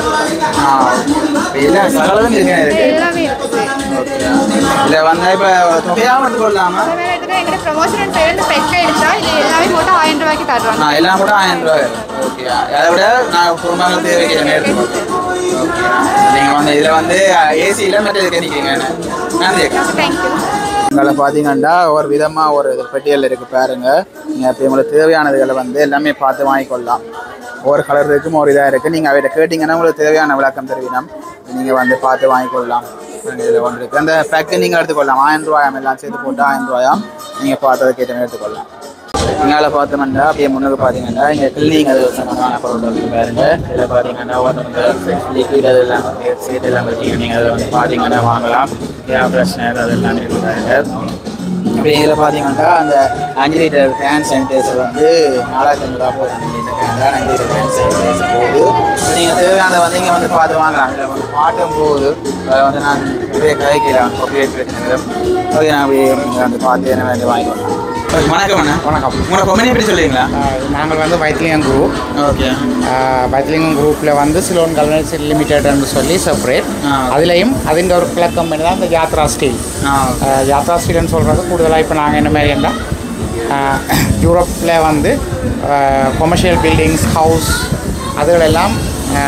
1500. எல்லாம் சகலதும் இருக்கு. எல்லாமே இருக்குது. இதில் வந்து இப்போ தொகையாக மட்டும் கொள்ளாமல் எங்களோட ப்ரொமோஷன் சேர்ந்து பெட்ல எடுத்தா இது எல்லாமே போட்டு 1000 ரூபாய்க்கு தருவாங்க. எல்லாம் கூட 1000 ரூபாய். ஓகே. அதை விட நான் குடும்பங்கள் தேவைக்கு எடுத்துக்கோங்க. ஓகே. நீங்கள் வந்து இதில் வந்து ஏசியில் மட்டும் இதுக்கு நிற்கிறீங்க. நன்றி. தேங்க்யூ. உங்களை பார்த்தீங்கன்னா ஒரு விதமாக ஒரு பெட்டியல் இருக்குது பாருங்க. நீங்கள் இப்போ உங்களுக்கு தேவையானதுகளை வந்து எல்லாமே பார்த்து வாங்கிக்கொள்ளலாம். ஒவ்வொரு கலர் இருக்கும், ஒரு இதாக இருக்குது. நீங்கள் அவர்கிட்ட கேட்டிங்கன்னா உங்களுக்கு தேவையான விளக்கம் தருவினம். நீங்கள் வந்து பார்த்து வாங்கிக்கொள்ளலாம். இதில் ஒன்று இருக்குது. அந்த பேக்கு நீங்கள் எடுத்துக்கொள்ளலாம். 1000 ரூபாயாம் எல்லாம் சேர்த்து போட்டு 1000 ரூபாயாம் நீங்கள் பார்த்ததை கேட்டமே எடுத்துக்கொள்ளலாம். இங்கால பார்த்தோம்னா அப்படியே முன்னுக்கு பார்த்தீங்கன்னா இங்கே கிளீனிங் அது சம்பந்தமான பொருட்கள் பாருங்க. இதில் பார்த்தீங்கன்னா லிக்விட் அது எல்லாம் சேர்த்து எல்லாம் வச்சுக்க நீங்கள் அதில் வந்து பார்த்தீங்கன்னா வாங்கலாம். பிரச்சனை அதெல்லாம் இருக்குது. அப்படியே இதில் பார்த்தீங்கன்னா அந்த 5 லிட்டர் ஹேண்ட் சானிடைசர் வந்து 4500 ரூபா போகுது. 5 லிட்டர் ஹேண்ட் சானிடைசர் போகுது. நீங்கள் தேவையானதை வந்து இங்கே வந்து பார்த்து வாங்கலாம். இதில் வந்து பாட்டும் போகுது. அதை வந்து நான் இப்படியே கதைக்கிறேன். காப்பிரைட் பிரச்சனை. ஓகே. நான் அப்படியே நீங்கள் வந்து பார்த்து என்ன வேண்டி வாங்கிக்கலாம். வணக்கம் அண்ணா. வணக்கம். உங்களோட கம்பெனி எப்படி சொல்லுவீங்களா? நாங்கள் வந்து வைத்திலிங்கம் குரூப். ஓகே. வைத்திலிங்கம் குரூப்பில் வந்து சிலோன் கல்வன்சி லிமிடெட்னு சொல்லி செப்பரேட். அதுலேயும் அதில் ஒரு கிளப் கம்பெனி தான் இந்த யாத்ரா ஸ்டீல். யாத்ரா ஸ்டீல்னு சொல்கிறது கூடுதலாக இப்போ நாங்கள் என்ன மாதிரி இருந்தால் யூரோப்பில் வந்து கொமர்ஷியல் பில்டிங்ஸ், ஹவுஸ் அதுகளெல்லாம்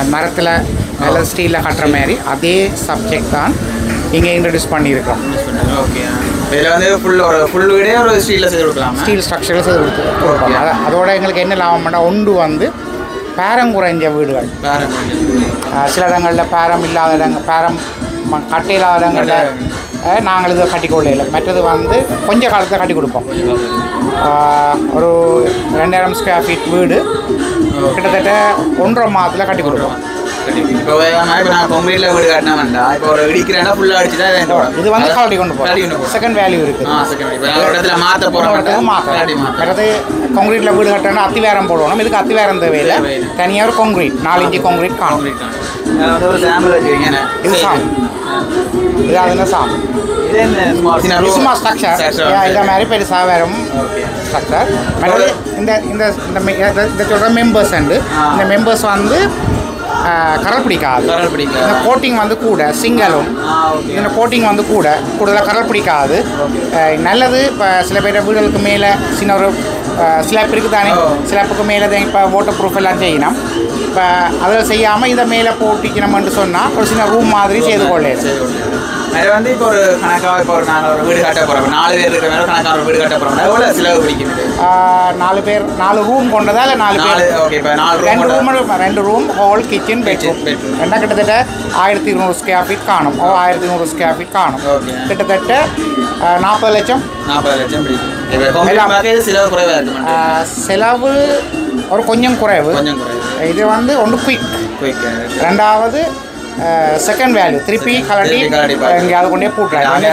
மரத்தில் நல்ல ஸ்டீலில் கட்டுற மாதிரி அதே சப்ஜெக்ட் தான் இங்கே இன்ட்ரடியூஸ் பண்ணியிருக்கோம். ஓகே. இதில் வந்து ஃபுல் வீடே ஒரு ஸ்டீலில் செய்து கொடுக்கலாம். ஸ்டீல் ஸ்ட்ரக்சரில் செய்து கொடுப்போம். அதோட எங்களுக்கு என்ன லாபம்னா ஒன்று வந்து பேரம் குறைஞ்ச வீடுகள். சில இடங்களில் பேரம் இல்லாத இடங்கள், பேரம் கட்டை இல்லாத இடங்களில் நாங்கள் இதை கட்டிக்கொள்ள. மற்றது வந்து கொஞ்சம் காலத்தில் கட்டி கொடுப்போம். ஒரு 2000 ஸ்கொயர் ஃபீட் வீடு கிட்டத்தட்ட 1.5 மாதத்தில் கட்டி கொடுப்போம். இப்போ நான் கொங்கிரீட்ல வீடு கட்டினா வேண்டாம். இப்போ ஒரு இடிக்கிறேன்னா ஃபுல்லாக அடிச்சுட்டா இது வந்து கலட்டி கொண்டு போகிறோம். செகண்ட் வேல்யூ இருக்குது. இடத்துல மாற்ற போகிறோம். மற்றது கொங்கிரீட்டில் வீடு கட்டினா அத்திவேரம் போடணும். இதுக்கு அத்திவேரம் தேவையில்லை. தனியாக ஒரு கொங்கிரீட் 4 இன்ச்சு கொங்கிரீட் காணும். ஒரு சாம்பிள் வச்சுருக்கீங்க. இது சாம், இது அதுங்க சாம். இது சும்மா ஸ்ட்ரக்சர். இதை மாதிரி பெருசாக வரும் ஸ்ட்ரக்சர். மற்றது இந்த சொல்கிற மெம்பர்ஸ் உண்டு. இந்த மெம்பர்ஸ் வந்து கரல் பிடிக்காது. இந்த கோட்டிங் வந்து கூட சிங்கலும் இந்த கோட்டிங் வந்து கூடுதலாக கரல் பிடிக்காது. நல்லது. இப்போ சில பேர் வீடுகளுக்கு மேலே சின்ன ஒரு ஸ்லாப் இருக்குது தானே, ஸ்லாப்புக்கு மேலே தான் இப்போ வாட்டர் ப்ரூஃப் எல்லாம் செய்யணும். இப்போ அதில் செய்யாமல் இதை மேலே போட்டிக்கணும்னு சொன்னால் ஒரு சின்ன ரூம் மாதிரி செய்து கொள்ளலாம். அது வந்து இப்போ ஒரு கணக்காக இப்போ நாங்கள் ஒரு வீடு கட்ட போகிறோம். 4 பேர் இருக்கிற மாதிரி கணக்காக ஒரு வீடு கட்ட போகிறோம். எவ்வளோ செலவு பிடிக்குது? 4 பேர் 4 ரூம் கொண்டதா இல்லை 4 பேர்? ஓகே. இப்போ 2 ரூம் ஹால் கிச்சன் பெட்ரூம் என்ன கிட்டத்தட்ட 1200 ஸ்கொயர் ஃபீட் காணும். 1200 ஸ்கொயர் ஃபீட் காணும். கிட்டத்தட்ட 40 லட்சம். 40 லட்சம் செலவு குறைவாக இருக்கு. செலவு ஒரு கொஞ்சம் குறைவு. இது வந்து ஒன்று குயிக். ரெண்டாவது செகண்ட் வேல்யூ திருப்பி கலட்டி எங்கேயாவது கொண்டே போட்டுறாங்க.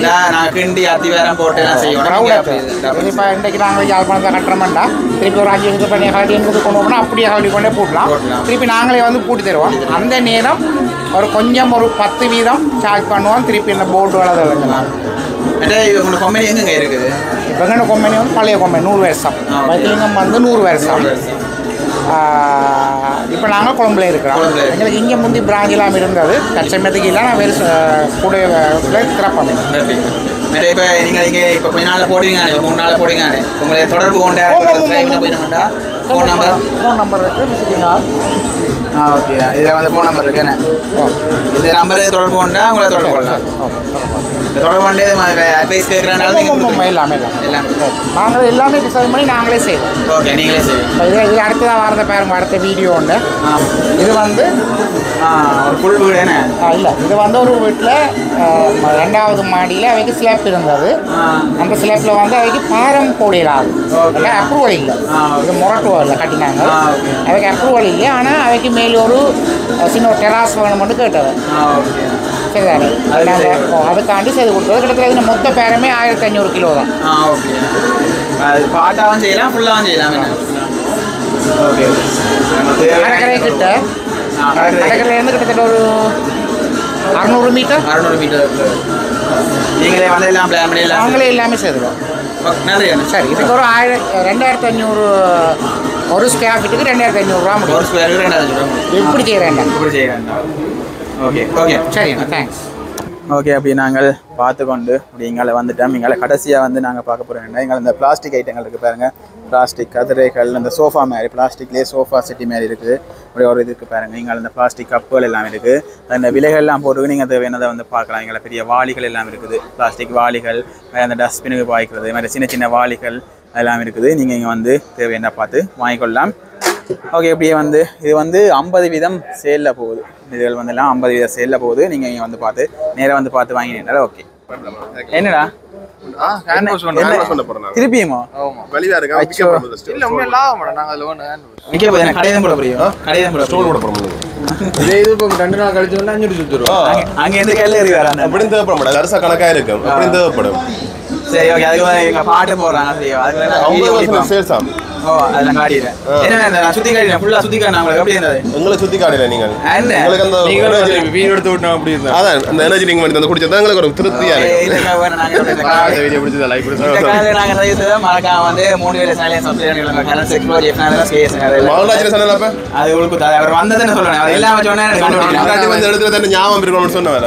இப்போ இன்றைக்கு நாங்கள் யாழ்ப்பாணத்தை கட்டுறோம்னா திருப்பி ஒரு 5 வருஷம் பண்ணி கலட்டி எங்களுக்கு கொண்டு போனால் அப்படியே கலட்டி கொண்டே போட்டலாம். திருப்பி நாங்களே வந்து பூட்டி தருவோம். அந்த நேரம் ஒரு கொஞ்சம் ஒரு 10 வீதம் சார்ஜ் பண்ணுவோம். திருப்பி இந்த போர்டு வளர்ந்துலாம். கம்பெனி எங்கே இருக்குது? இப்போ எங்கள் கம்பெனி வந்து பழைய கம்பெனி 100 வருஷம். வைத்திலிங்கம் வந்து 100 வருஷம். இப்போ நாங்கள் கொழம்புல இருக்கிறோம். எங்களுக்கு இங்கே முந்தி பிராஞ்ச் எல்லாம் இருந்தது. தற்சமயத்துக்கு இல்லை. நான் வேறு கூட திறப்பேன். இப்போ நீங்கள் இங்கே இப்போ கொஞ்ச நாளில் போடுவீங்க, 3 நாளில் போடுவீங்க. உங்களை தொடர்பு கொண்ட ஃபோன் நம்பர் இருக்குது. விசிட்டிங் ஆள். ஓகே. இதில் வந்து ஃபோன் நம்பர் இருக்குண்ணே. இந்த நம்பரு தொடர்பு கொண்டா உங்களை தொடர்பு கொள்ளலாம். தொடர்பு கொண்டு அட்வைஸ் கேட்குறாங்க. எல்லாமே நாங்கள் எல்லாமே டிசைன் பண்ணி நாங்களே செய்வோம். ஓகே. நீங்களே செய்வோம். இது அடுத்ததாக வரத பாருங்க. அடுத்த வீடியோ ஒன்று. இது வந்து ஒரு ஃபுல் வீடு என்ன இல்லை. இது வந்து ஒரு வீட்டில் 2வது மாடியில் அவைக்கு ஸ்லாப் இருந்தது. அந்த ஸ்லாப்பில் வந்து அவைக்கு பாரம் போடலாது. அப்ரூவல் இல்லை. இது மொரட்டுவரில் கட்டினாங்க. அவைக்கு அப்ரூவல் இல்லை. ஆனால் அவைக்கு மேலே ஒரு சின்ன ஒரு டெராஸ் வேணும்னு கேட்டது. சரிதானே? அதுக்காண்டி செய்து கொடுத்தது. கிட்டத்தட்ட மொத்த பேரமே 1500 கிலோ தான். ஓகே. அது பாட்டாகவும் செய்யலாம், ஃபுல்லாகவும் செய்யலாம். ஓகே. கடற்கரை கிட்ட கடற்கரையிலேருந்து கிட்டத்தட்ட ஒரு 600 மீட்டர். 600 மீட்டர். நீங்களே வந்து எல்லாம் பிளான் பண்ணிடலாம். நாங்களே எல்லாமே செய்துடுவோம். சரி. இதுக்கு ஒரு 2500 ஒரு ஸ்கொயர் ஃபீட்டுக்கு 2500 ரூபா முடியும். ஒரு ஸ்கொயர் ஃபீட்டுக்கு 2500 ரூபா. எப்படி செய்கிறேன்? இப்படி செய்கிறேன். ஓகே. ஓகே. சரிங்க. தேங்க்ஸ். ஓகே. அப்படி நாங்கள் பார்த்து கொண்டு அப்படி எங்களை வந்துட்டோம். எங்களை கடைசியாக வந்து நாங்கள் பார்க்க போகிறோம். எங்களை இந்த பிளாஸ்டிக் ஐட்டங்கள் இருக்குது பாருங்கள். பிளாஸ்டிக் கதிரைகள், அந்த சோஃபா மாதிரி பிளாஸ்டிக்லேயே சோஃபா செட்டி மாதிரி இருக்குது. அப்படி ஒரு இதுக்கு பாருங்கள். நீங்கள் இந்த பிளாஸ்டிக் கப்புகள் எல்லாம் இருக்குது. அந்த விலைகள்லாம் போட்டு நீங்கள் தேவையானதை வந்து பார்க்கலாம். எங்களை பெரிய வாளிகள் எல்லாம் இருக்குது. பிளாஸ்டிக் வாளிகள், அந்த டஸ்ட்பினுக்கு பாய்க்கிறது, இது மாதிரி சின்ன சின்ன வாளிகள் அதெல்லாம் இருக்குது. நீங்கள் இங்கே வந்து தேவையான பார்த்து வாங்கிக்கொள்ளலாம். ஓகே. இப்படியே வந்து இது வந்து 50 வீதம் சேலில் போகுது. இதுகள் வந்து எல்லாம் 50 வீதம் சேலில் போகுது. நீங்கள் இங்கே வந்து பார்த்து நேராக வந்து பார்த்து வாங்கினீங்களா? ஓகே. என்னடா திருப்பியுமா கடையம் போட புரியும். கடையம் போட ஸ்டோர் போட போறோம். இதே இது இப்போ 2 நாள் கழிச்சு வந்து 500 சுத்துறோம். அங்கே எந்த கேள்வி இருக்கு? அப்படி தேவைப்படும். வருஷ கணக்காக இருக்கும். அப்படி தேவைப்படும். சரி. ஓகே. அதுக்கு எங்கள் பாட்டு போடுறாங்க. சரி. அதுக்கு சேல்ஸ் ஆகும். ஓ, அதெல்லாம் காட்டிடுறேன். என்ன சுற்றி காட்டிடுறேன். ஃபுல்லாக சுற்றி காட்டினா உங்களுக்கு எப்படி இருந்தது? உங்களை சுற்றி காட்டல நீங்கள். உங்களுக்கு அந்த வீடு எடுத்து விட்டோம் அப்படி இருந்தா அதான் அந்த எனர்ஜி நீங்கள் வந்து குடிச்சா எங்களுக்கு ஒரு திருப்தியாக மறக்காம வந்து 3 வேலை சேனல் சப்ஸ்கிரைப் அது உங்களுக்கு அவர் வந்ததுன்னு சொல்லுவேன். அவர் எல்லாம் வந்து இடத்துல தான் ஞாபகம் இருக்கணும்னு சொன்னேன்.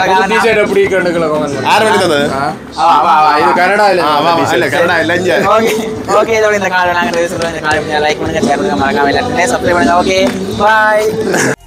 யார் வேண்டி தந்தது? இது கனடா இல்ல கனடா இல்ல. ஓகே. இதோட இந்த காலை நாங்கள் லைக் பண்ணுங்க, ஷேர் பண்ணுங்க, மறக்காம எல்லாத்தையும் சப்ஸ்கிரைப் பண்ணுங்க. ஓகே. பாய்.